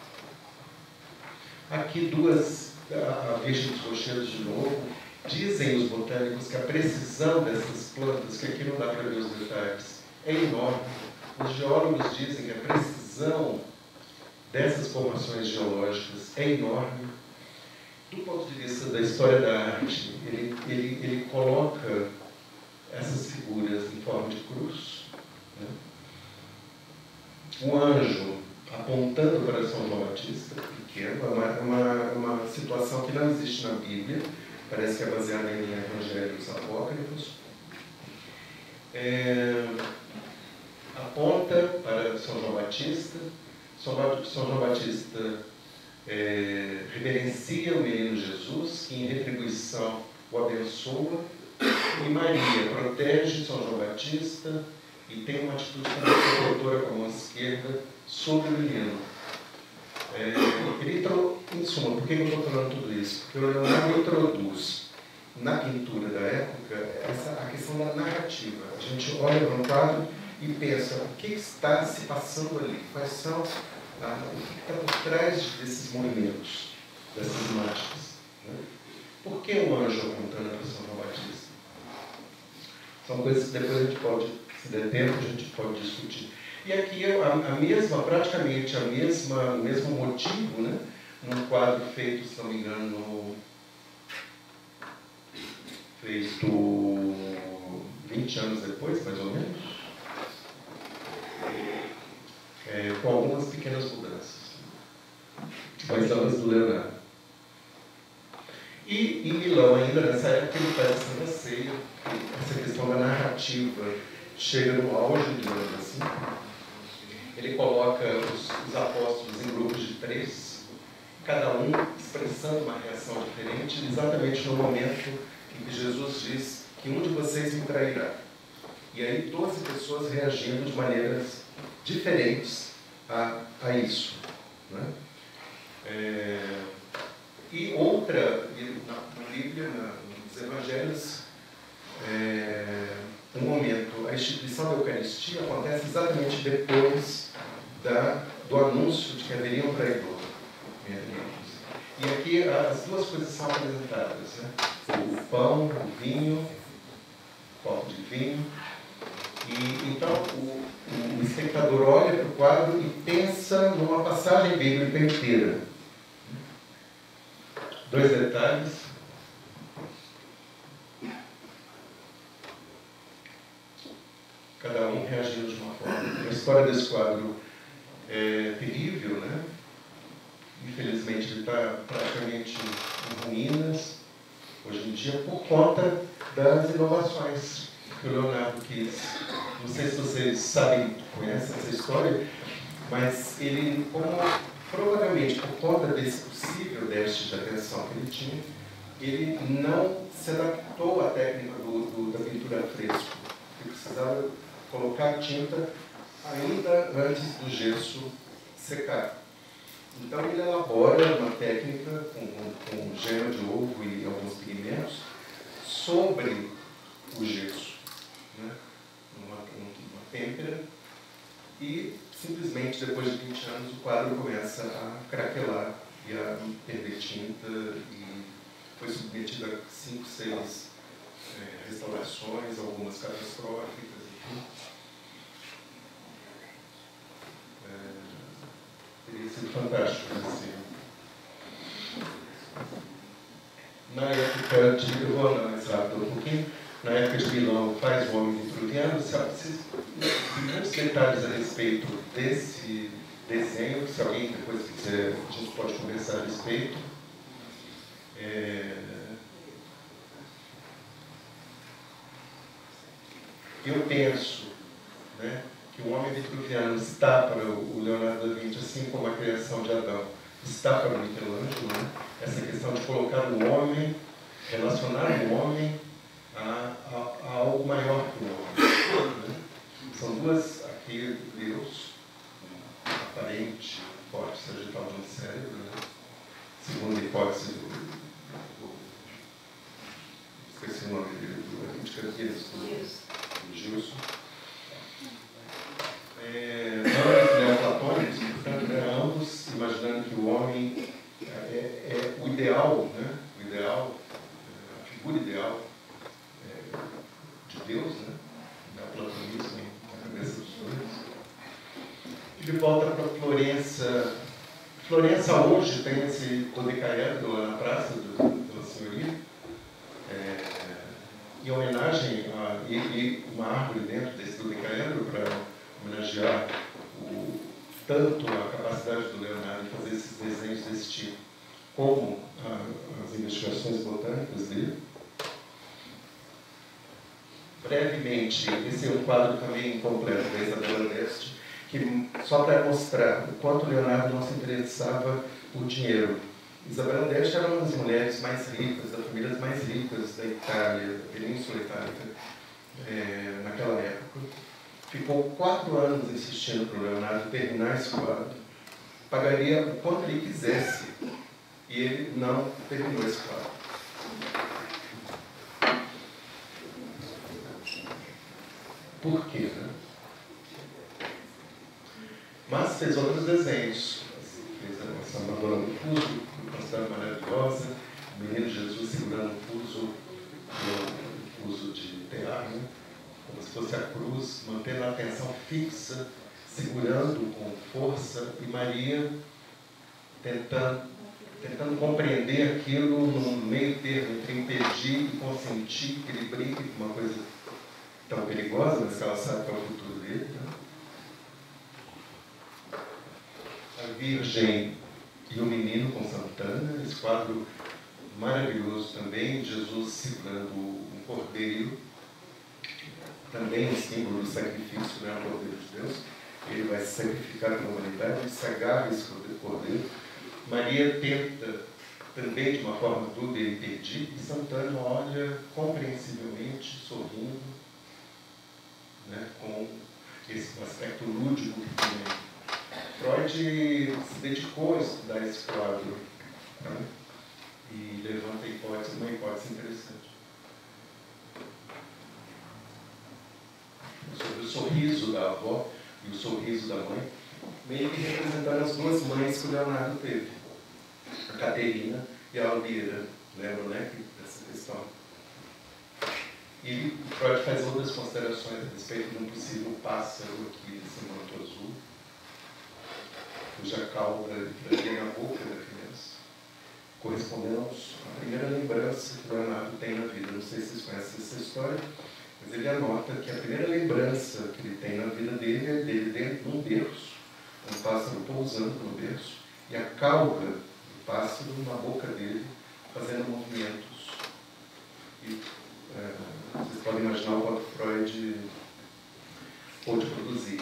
Aqui duas, a Virgem dos Rochedos de novo, dizem os botânicos que a precisão dessas plantas, que aqui não dá para ver os detalhes, é enorme. Os geólogos dizem que a precisão dessas formações geológicas é enorme. Do ponto de vista da história da arte, ele, ele, ele coloca essas figuras em forma de cruz, né? Um anjo apontando para São João Batista, pequeno, é uma, uma, uma situação que não existe na Bíblia, parece que é baseada em evangelhos apócrifos. É, aponta para São João Batista, São, São João Batista é, reverencia o menino Jesus, que em retribuição o abençoa, e Maria protege São João Batista e tem uma atitude também protetora com a mão esquerda sobre o menino. É, ele, em suma, por que eu estou falando tudo isso? Porque o Leonardo introduz na pintura da época essa, a questão da narrativa. A gente olha para um quadro e pensa o que está se passando ali, quais são, ah, o que está por trás desses movimentos, dessas imagens. Né? Por que um anjo apontando para São João Batista? São coisas que depois a gente pode, se der tempo, a gente pode discutir. E aqui a, a mesma, praticamente a mesma, o mesmo motivo, né? Num quadro feito, se não me engano, feito vinte anos depois, mais ou menos, é, com algumas pequenas mudanças, mas elas do Leonardo. E em Milão, ainda nessa época, ele faz a Santa Ceia, essa questão da narrativa chega no auge, digamos assim. Ele coloca os, os apóstolos em grupos de três, cada um expressando uma reação diferente, exatamente no momento em que Jesus diz que um de vocês me trairá. E aí doze pessoas reagindo de maneiras diferentes a, a isso. Né? É, e outra, na, na Bíblia, na, nos Evangelhos, é, um momento, a instituição da Eucaristia acontece exatamente depois da, do anúncio de que haveria um traidor. E aqui as duas coisas são apresentadas, né? O pão, o vinho, o copo de vinho. E então o, o espectador olha para o quadro e pensa numa passagem bíblica inteira. Dois detalhes. cada um reagindo de uma forma. A história desse quadro é terrível, né? Infelizmente ele está praticamente em ruínas hoje em dia por conta das inovações que o Leonardo quis. Não sei se vocês sabem, conhecem essa história, mas ele, como provavelmente por conta desse possível déficit de atenção que ele tinha, ele não se adaptou à técnica do, do, da pintura a fresco. Ele precisava colocar a tinta ainda antes do gesso secar. Então ele elabora uma técnica com, com gema de ovo e alguns pigmentos sobre o gesso, né? uma, uma têmpera, e simplesmente depois de vinte anos o quadro começa a craquelar e a perder tinta, e foi submetido a cinco, seis é, restaurações, algumas catastróficas, enfim. Teria sido fantástico, assim. Na época de... Eu vou andar mais rápido um pouquinho. Na época de Milão, faz o Homem Vitruviano. Se muitos detalhes a respeito desse desenho, se alguém depois quiser, a gente pode conversar a respeito. É... Eu penso, né, que o Homem Vitruviano está para o Leonardo da Vinci, assim como a criação de Adão está para o Michelangelo, né? Essa questão de colocar o homem, relacionar o homem a, a, a algo maior que o homem. Né? São duas, aqui, Deus, aparente, forte sagital de um cérebro, né? Segundo a hipótese do, do, do esqueci o nome dele, do Da Vinci, do, do Gilson. É, ambos neoplatônicos, portanto, né, ambos imaginando que o homem é, é o ideal, né, o ideal, a figura ideal é, de Deus, né, neoplatonismo na cabeça dos dois. Ele volta para Florença. Florença hoje tem esse dodecaedro lá na praça do, da Senhoria, é, em homenagem a e, e uma árvore dentro desse dodecaedro para homenagear o, tanto a capacidade do Leonardo de fazer esses desenhos desse tipo, como a, as investigações botânicas dele. Brevemente, esse é um quadro também incompleto da Isabela d'Este, que só para mostrar o quanto Leonardo não se interessava por dinheiro. Isabela d'Este era uma das mulheres mais ricas, das famílias mais ricas da Itália, da Península Itálica, é, naquela época. Ficou quatro anos insistindo para o Leonardo terminar esse quadro. Pagaria o quanto ele quisesse. E ele não terminou esse quadro. Por quê, né? Mas fez outros desenhos. Fez essa Madonna do Fuso, que eu considero maravilhosa. O Menino Jesus segurando o fuso, o fuso de tear, né? Como se fosse a cruz, mantendo a atenção fixa, segurando com força, e Maria tentando, tentando compreender aquilo no meio termo entre impedir e consentir que ele brinque com uma coisa tão perigosa, mas que ela sabe que é o futuro dele. Né? A Virgem e o Menino com Santana, esse quadro maravilhoso também, Jesus segurando um cordeiro, também um símbolo do sacrifício, né, o cordeiro de Deus. Ele vai se sacrificar pela humanidade, ele se agarra esse cordeiro. Maria tenta, também de uma forma dúbia, impedir, e Santana olha compreensivelmente, sorrindo, né, com esse aspecto lúdico que tem. Freud se dedicou a estudar esse quadro, né, e levanta a hipótese, uma hipótese interessante. Sobre o sorriso da avó e o sorriso da mãe, meio que representando as duas mães que o Leonardo teve, a Caterina e a Almira. Lembram, né, dessa questão? E Freud faz outras considerações a respeito de um possível pássaro aqui desse manto azul, cuja cauda entraria na boca da criança, correspondendo à primeira lembrança que o Leonardo tem na vida. Não sei se vocês conhecem essa história, Mas ele anota que a primeira lembrança que ele tem na vida dele é dele dentro de um berço, um pássaro pousando no berço, e a cauda do pássaro na boca dele, fazendo movimentos. E é, vocês podem imaginar o quanto Freud pôde produzir.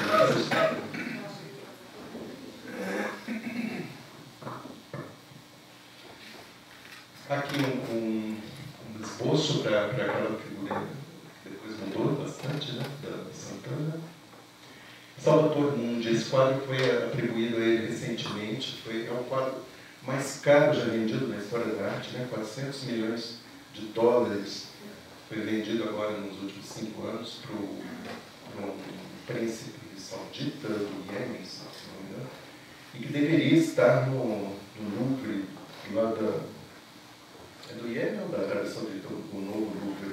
Aqui um, um, um esboço para aquela figura que depois mudou bastante, né, da Santana. Salvatore Mundi, esse quadro foi atribuído a ele recentemente, foi, é o quadro mais caro já vendido na história da arte, né, quatrocentos milhões de dólares, foi vendido agora nos últimos cinco anos para um príncipe saudita do Iêmen, se não me engano, e que deveria estar no, no Louvre, lá da... É do Iêmen ou da Arábia Saudita, o novo Louvre?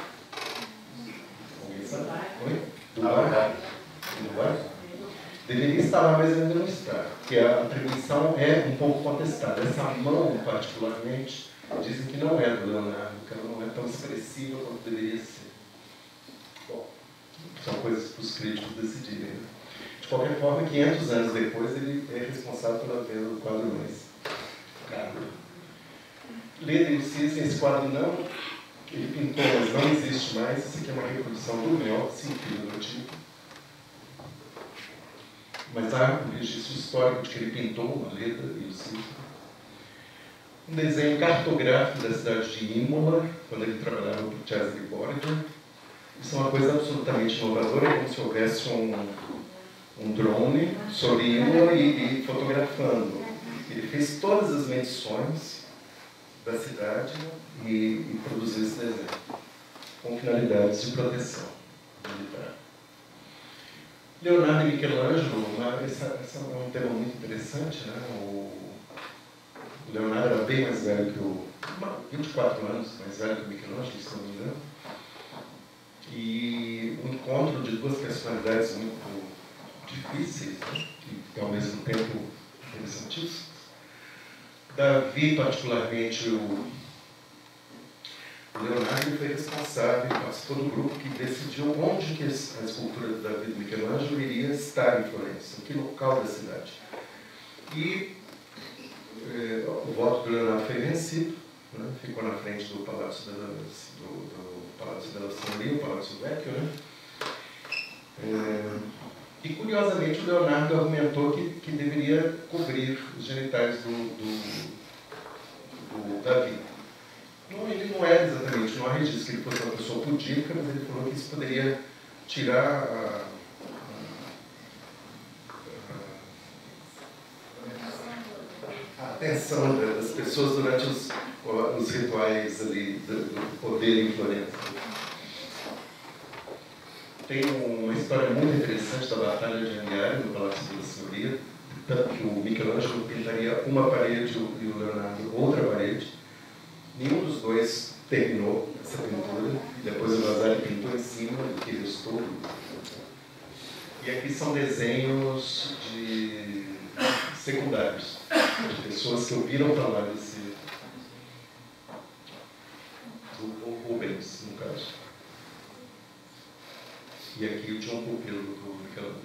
Alguém sabe? Oi? Dubai? Dubai? Deveria estar lá, mas ainda não está, porque a atribuição é um pouco contestada. Essa mão, particularmente, dizem que não é do Leonardo, que ela não é tão expressiva quanto deveria ser. Bom, são coisas para os críticos decidirem. Né? De qualquer forma, quinhentos anos depois, ele é responsável pela venda do quadro mais caro. Leda e o Cisne, esse quadro não, ele pintou, mas não existe mais. Isso aqui é uma reprodução do Meltz, filho do tipo. Mas há um registro histórico de que ele pintou uma Leda e o Cisne. Um desenho cartográfico da cidade de Imola, quando ele trabalhava para o Cesare Borgia. Isso é uma coisa absolutamente inovadora, é como se houvesse um, um drone sobre Imola e, e fotografando. Ele fez todas as medições da cidade e, e produziu esse desenho, com finalidades de proteção militar. Leonardo e Michelangelo, esse é um tema muito interessante, né? O Leonardo era bem mais velho que o... vinte e quatro anos mais velho que o Michelangelo, se não me engano. E o encontro de duas personalidades muito difíceis, né? E ao mesmo tempo interessantíssimas. Davi, particularmente, o Leonardo foi responsável, participou do grupo que decidiu onde que a escultura do Davi e do Michelangelo iria estar em Florença, em que local da cidade. E eh, o voto do Leonardo foi vencido, né? Ficou na frente do Palácio della, do, do Palácio della Signoria, o Palácio Vecchio, né? É, e, curiosamente, o Leonardo argumentou que, que deveria cobrir os genitais do, do, do Davi. Não, ele não é exatamente, não há registro que ele fosse uma pessoa pudica, mas ele falou que isso poderia tirar a, a, a atenção das pessoas durante os, os rituais ali do, do poder em Florença. Tem uma história muito interessante da Batalha de Anghiari, no Palácio della Signoria, tanto que o Michelangelo pintaria uma parede e o Leonardo outra parede. Nenhum dos dois terminou essa pintura, e depois o Vasari pintou em cima do que restou. E aqui são desenhos de secundários, de pessoas que ouviram falar desse... do Rubens, no caso. E aqui o John Pupilo do Michelangelo.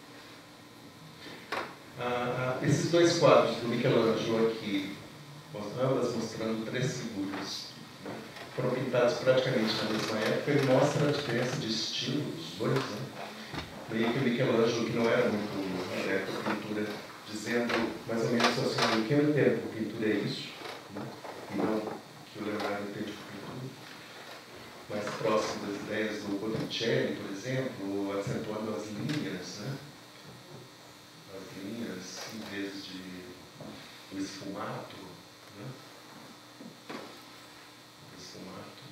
Ah, esses dois quadros do Michelangelo aqui, ambas mostrando três figuras, né, foram pintados praticamente na mesma época e mostra a diferença de estilo dos dois. Né? Meio que o Michelangelo, que não era muito adepto à pintura, dizendo mais ou menos assim, que eu entendo que pintura é isso, né? E não que o Leonardo entende por pintura. Mais próximo das ideias do Botticelli, por exemplo, acentuando as linhas, né? As linhas em vez de o esfumato, né? O esfumato.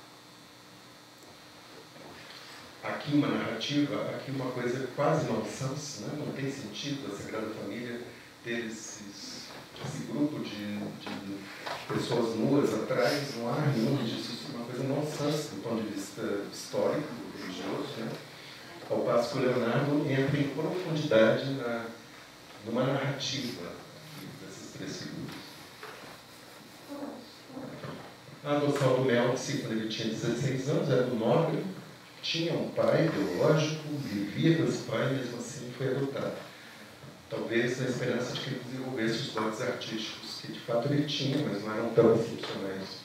Aqui uma narrativa, aqui uma coisa quase nonsense, né? Não tem sentido a Sagrada Família ter esses, esse grupo de, de pessoas nuas atrás, não há nenhum disso. Uma coisa nonsense do ponto de vista histórico, religioso, né? Ao passo que o Leonardo entra em profundidade na, numa narrativa dessas três figuras. A adoção do Meltzi, quando ele tinha dezesseis anos, era do Nóbrega, tinha um pai biológico, vivia com esse pai, mesmo assim foi adotado. Talvez na esperança de que ele desenvolvesse os dotes artísticos, que de fato ele tinha, mas não eram tão funcionais.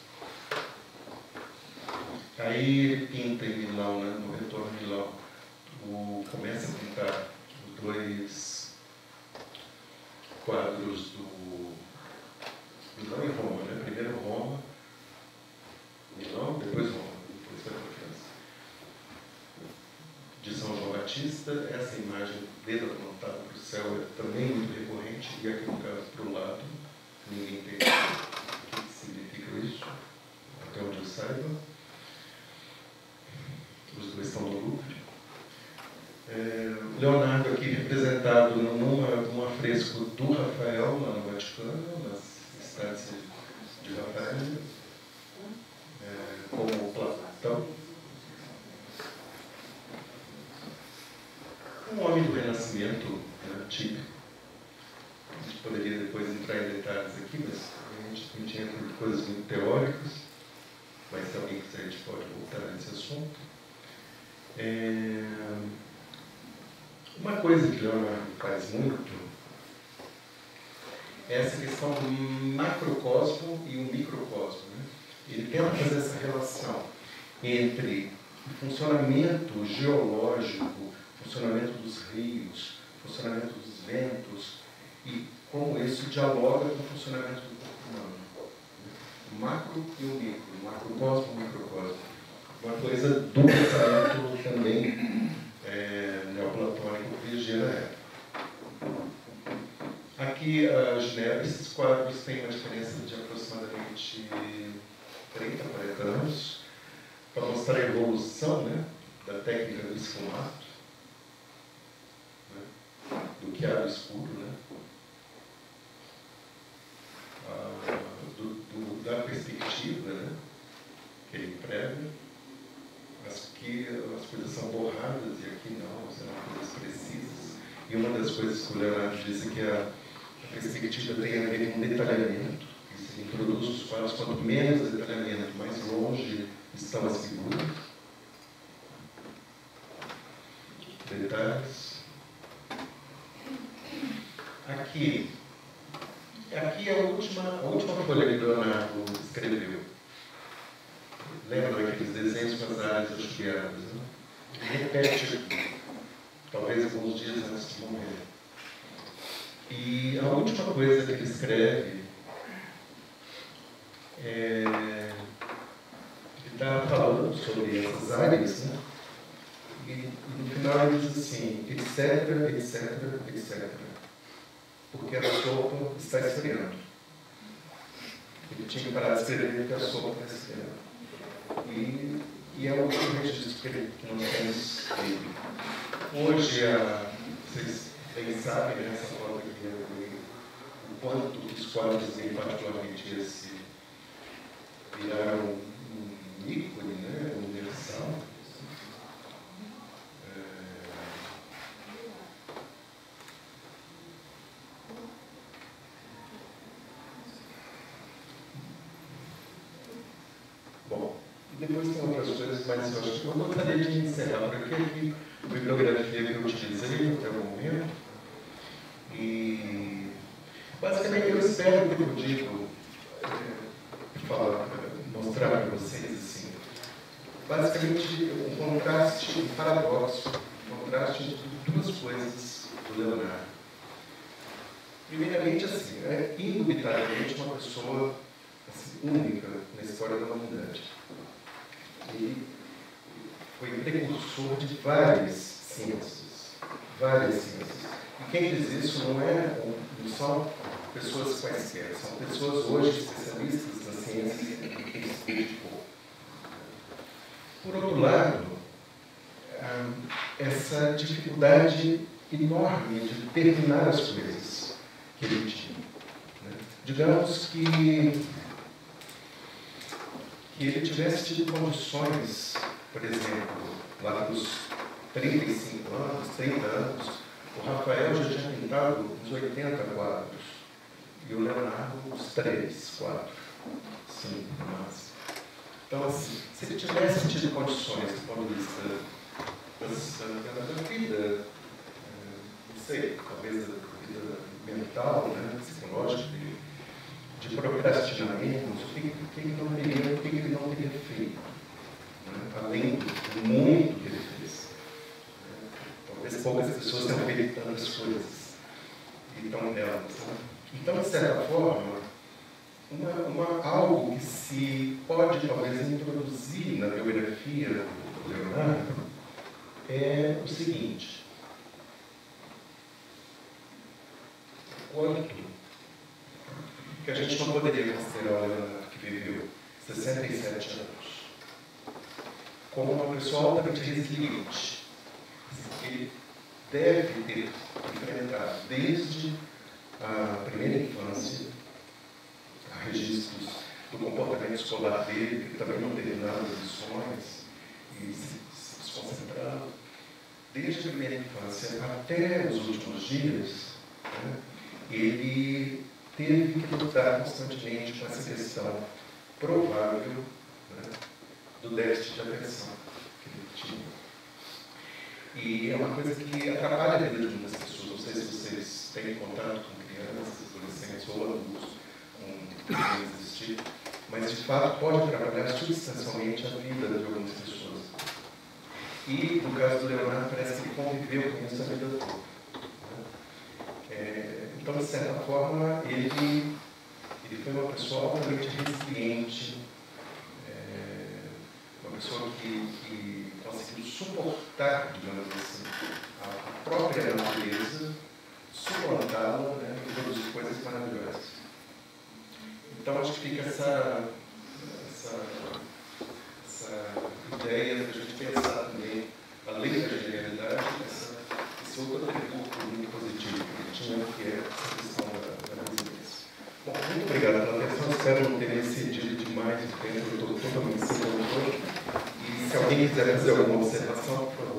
Aí ele pinta em Milão, né, no retorno a Milão, o, começa a pintar os dois quadros do Milão e Roma, né? Primeiro Roma, Milão, depois Roma, depois foi para a França. De São João Batista, essa imagem dele apontada para o céu é também muito recorrente, e aqui no caso para o lado, ninguém entende o que significa isso, até onde eu saiba. Os dois estão no Louvre. É, Leonardo aqui representado numa, num afresco do Rafael, lá no Vaticano, nas estátuas de Rafael, é, como Platão. Um homem do Renascimento, né, típico. A gente poderia depois entrar em detalhes aqui, mas a gente, a gente entra em coisas muito teóricas, mas se alguém quiser a gente pode voltar nesse assunto. É... Uma coisa que Leonardo faz muito é essa questão do macrocosmo e o microcosmo, né? Ele tenta fazer essa relação entre o funcionamento geológico, o funcionamento dos rios, o funcionamento dos ventos e como isso dialoga com o funcionamento do corpo humano. O macro e o micro, o macrocosmo e o microcosmo. Uma coisa do pensamento também é, neoplatônico que vigia na época. Aqui, a Genebra, esses quadros têm uma diferença de aproximadamente trinta, quarenta anos, para mostrar a evolução, né, da técnica do esfumato, né, do que há do escuro, né, ah, do, do, da perspectiva, né, que ele emprega. As que as coisas são borradas e aqui não, são coisas precisas. E uma das coisas que o Leonardo diz é que a, a perspectiva tem a ver com detalhamento. Isso introduz os quadros, quanto menos detalhamento, mais longe estão as figuras. Detalhes. Aqui. Aqui é a última, a última folha que o Leonardo escreveu. Lembra aqueles desenhos com as áreas achugueadas, né? Ele repete aqui, talvez alguns dias antes de morrer. E a última coisa que ele escreve é... ele está falando sobre essas áreas, né? E, e no final ele diz assim, etc, etc, etcétera. Porque a sopa está esfriando. Ele tinha que parar de escrever porque a sopa está esfriando. E, e é o último registro que, que nós temos dele. Hoje, a, vocês bem sabem, né, essa foto aqui, o quanto os quadros dele, particularmente esse, viraram um ícone, né, universal. É... Bom. E depois tem outras coisas, mas eu acho que eu gostaria de encerrar por aqui a bibliografia que eu utilizei até o momento. E, basicamente, eu espero que eu digo, é, falar, mostrar para vocês, assim, basicamente, um contraste, um paradoxo, um contraste entre duas coisas do Leonardo. Primeiramente, assim, é indubitavelmente uma pessoa assim, única na história da humanidade. Ele foi precursor de várias ciências, várias ciências. E quem diz isso não, é, não são pessoas quaisquer, são pessoas hoje especialistas nas ciências que ele se dedicou. Por outro lado, essa dificuldade enorme de terminar as coisas que ele tinha. Digamos que que ele tivesse tido condições, por exemplo, lá dos trinta e cinco anos, trinta anos, o Rafael já tinha pintado uns oitenta quadros, e o Leonardo uns três, quatro, cinco, no máximo. Então, assim, se ele tivesse tido condições do ponto de vista da, da, da vida, não sei, talvez da vida mental, né, psicológica, de, de procrastinamento, o que, que, que, não teria, o que, que ele não teria feito, né, além do muito que ele fez. Né, talvez poucas pessoas tenham feito tantas coisas, e tão belas. Né? Então, de certa forma, Uma, uma, algo que se pode talvez introduzir na biografia do Leonardo é o seguinte: quanto que a gente não poderia considerar o Leonardo, que viveu sessenta e sete anos, como uma pessoa altamente resiliente, que deve ter enfrentado desde a primeira infância registros do comportamento escolar dele, que também não teve nada de lições, e se, se desconcentrando, desde a primeira infância até os últimos dias, né, ele teve que lutar constantemente com essa questão provável, né, do déficit de atenção que ele tinha. E é uma coisa que atrapalha a vida de muitas pessoas. Não sei se vocês têm contato com crianças, adolescentes ou adultos, não existir, mas de fato pode atrapalhar substancialmente a vida de algumas pessoas. E no caso do Leonardo, parece que ele conviveu com isso a vida toda. É, então, de certa forma, ele, ele foi uma pessoa altamente resiliente, é, uma pessoa que, que conseguiu suportar, digamos assim, a própria natureza, suplantá-la, né, e produzir coisas maravilhosas. Então, acho que fica essa, essa, essa ideia de a gente pensar também, além da genialidade, essa, esse outro atributo muito positivo que ele tinha, que é essa questão da, da resiliência. Bom, muito obrigado pela atenção. Espero não ter excedido demais o tempo. Eu estou totalmente sem controle. E se alguém quiser fazer alguma observação, por favor.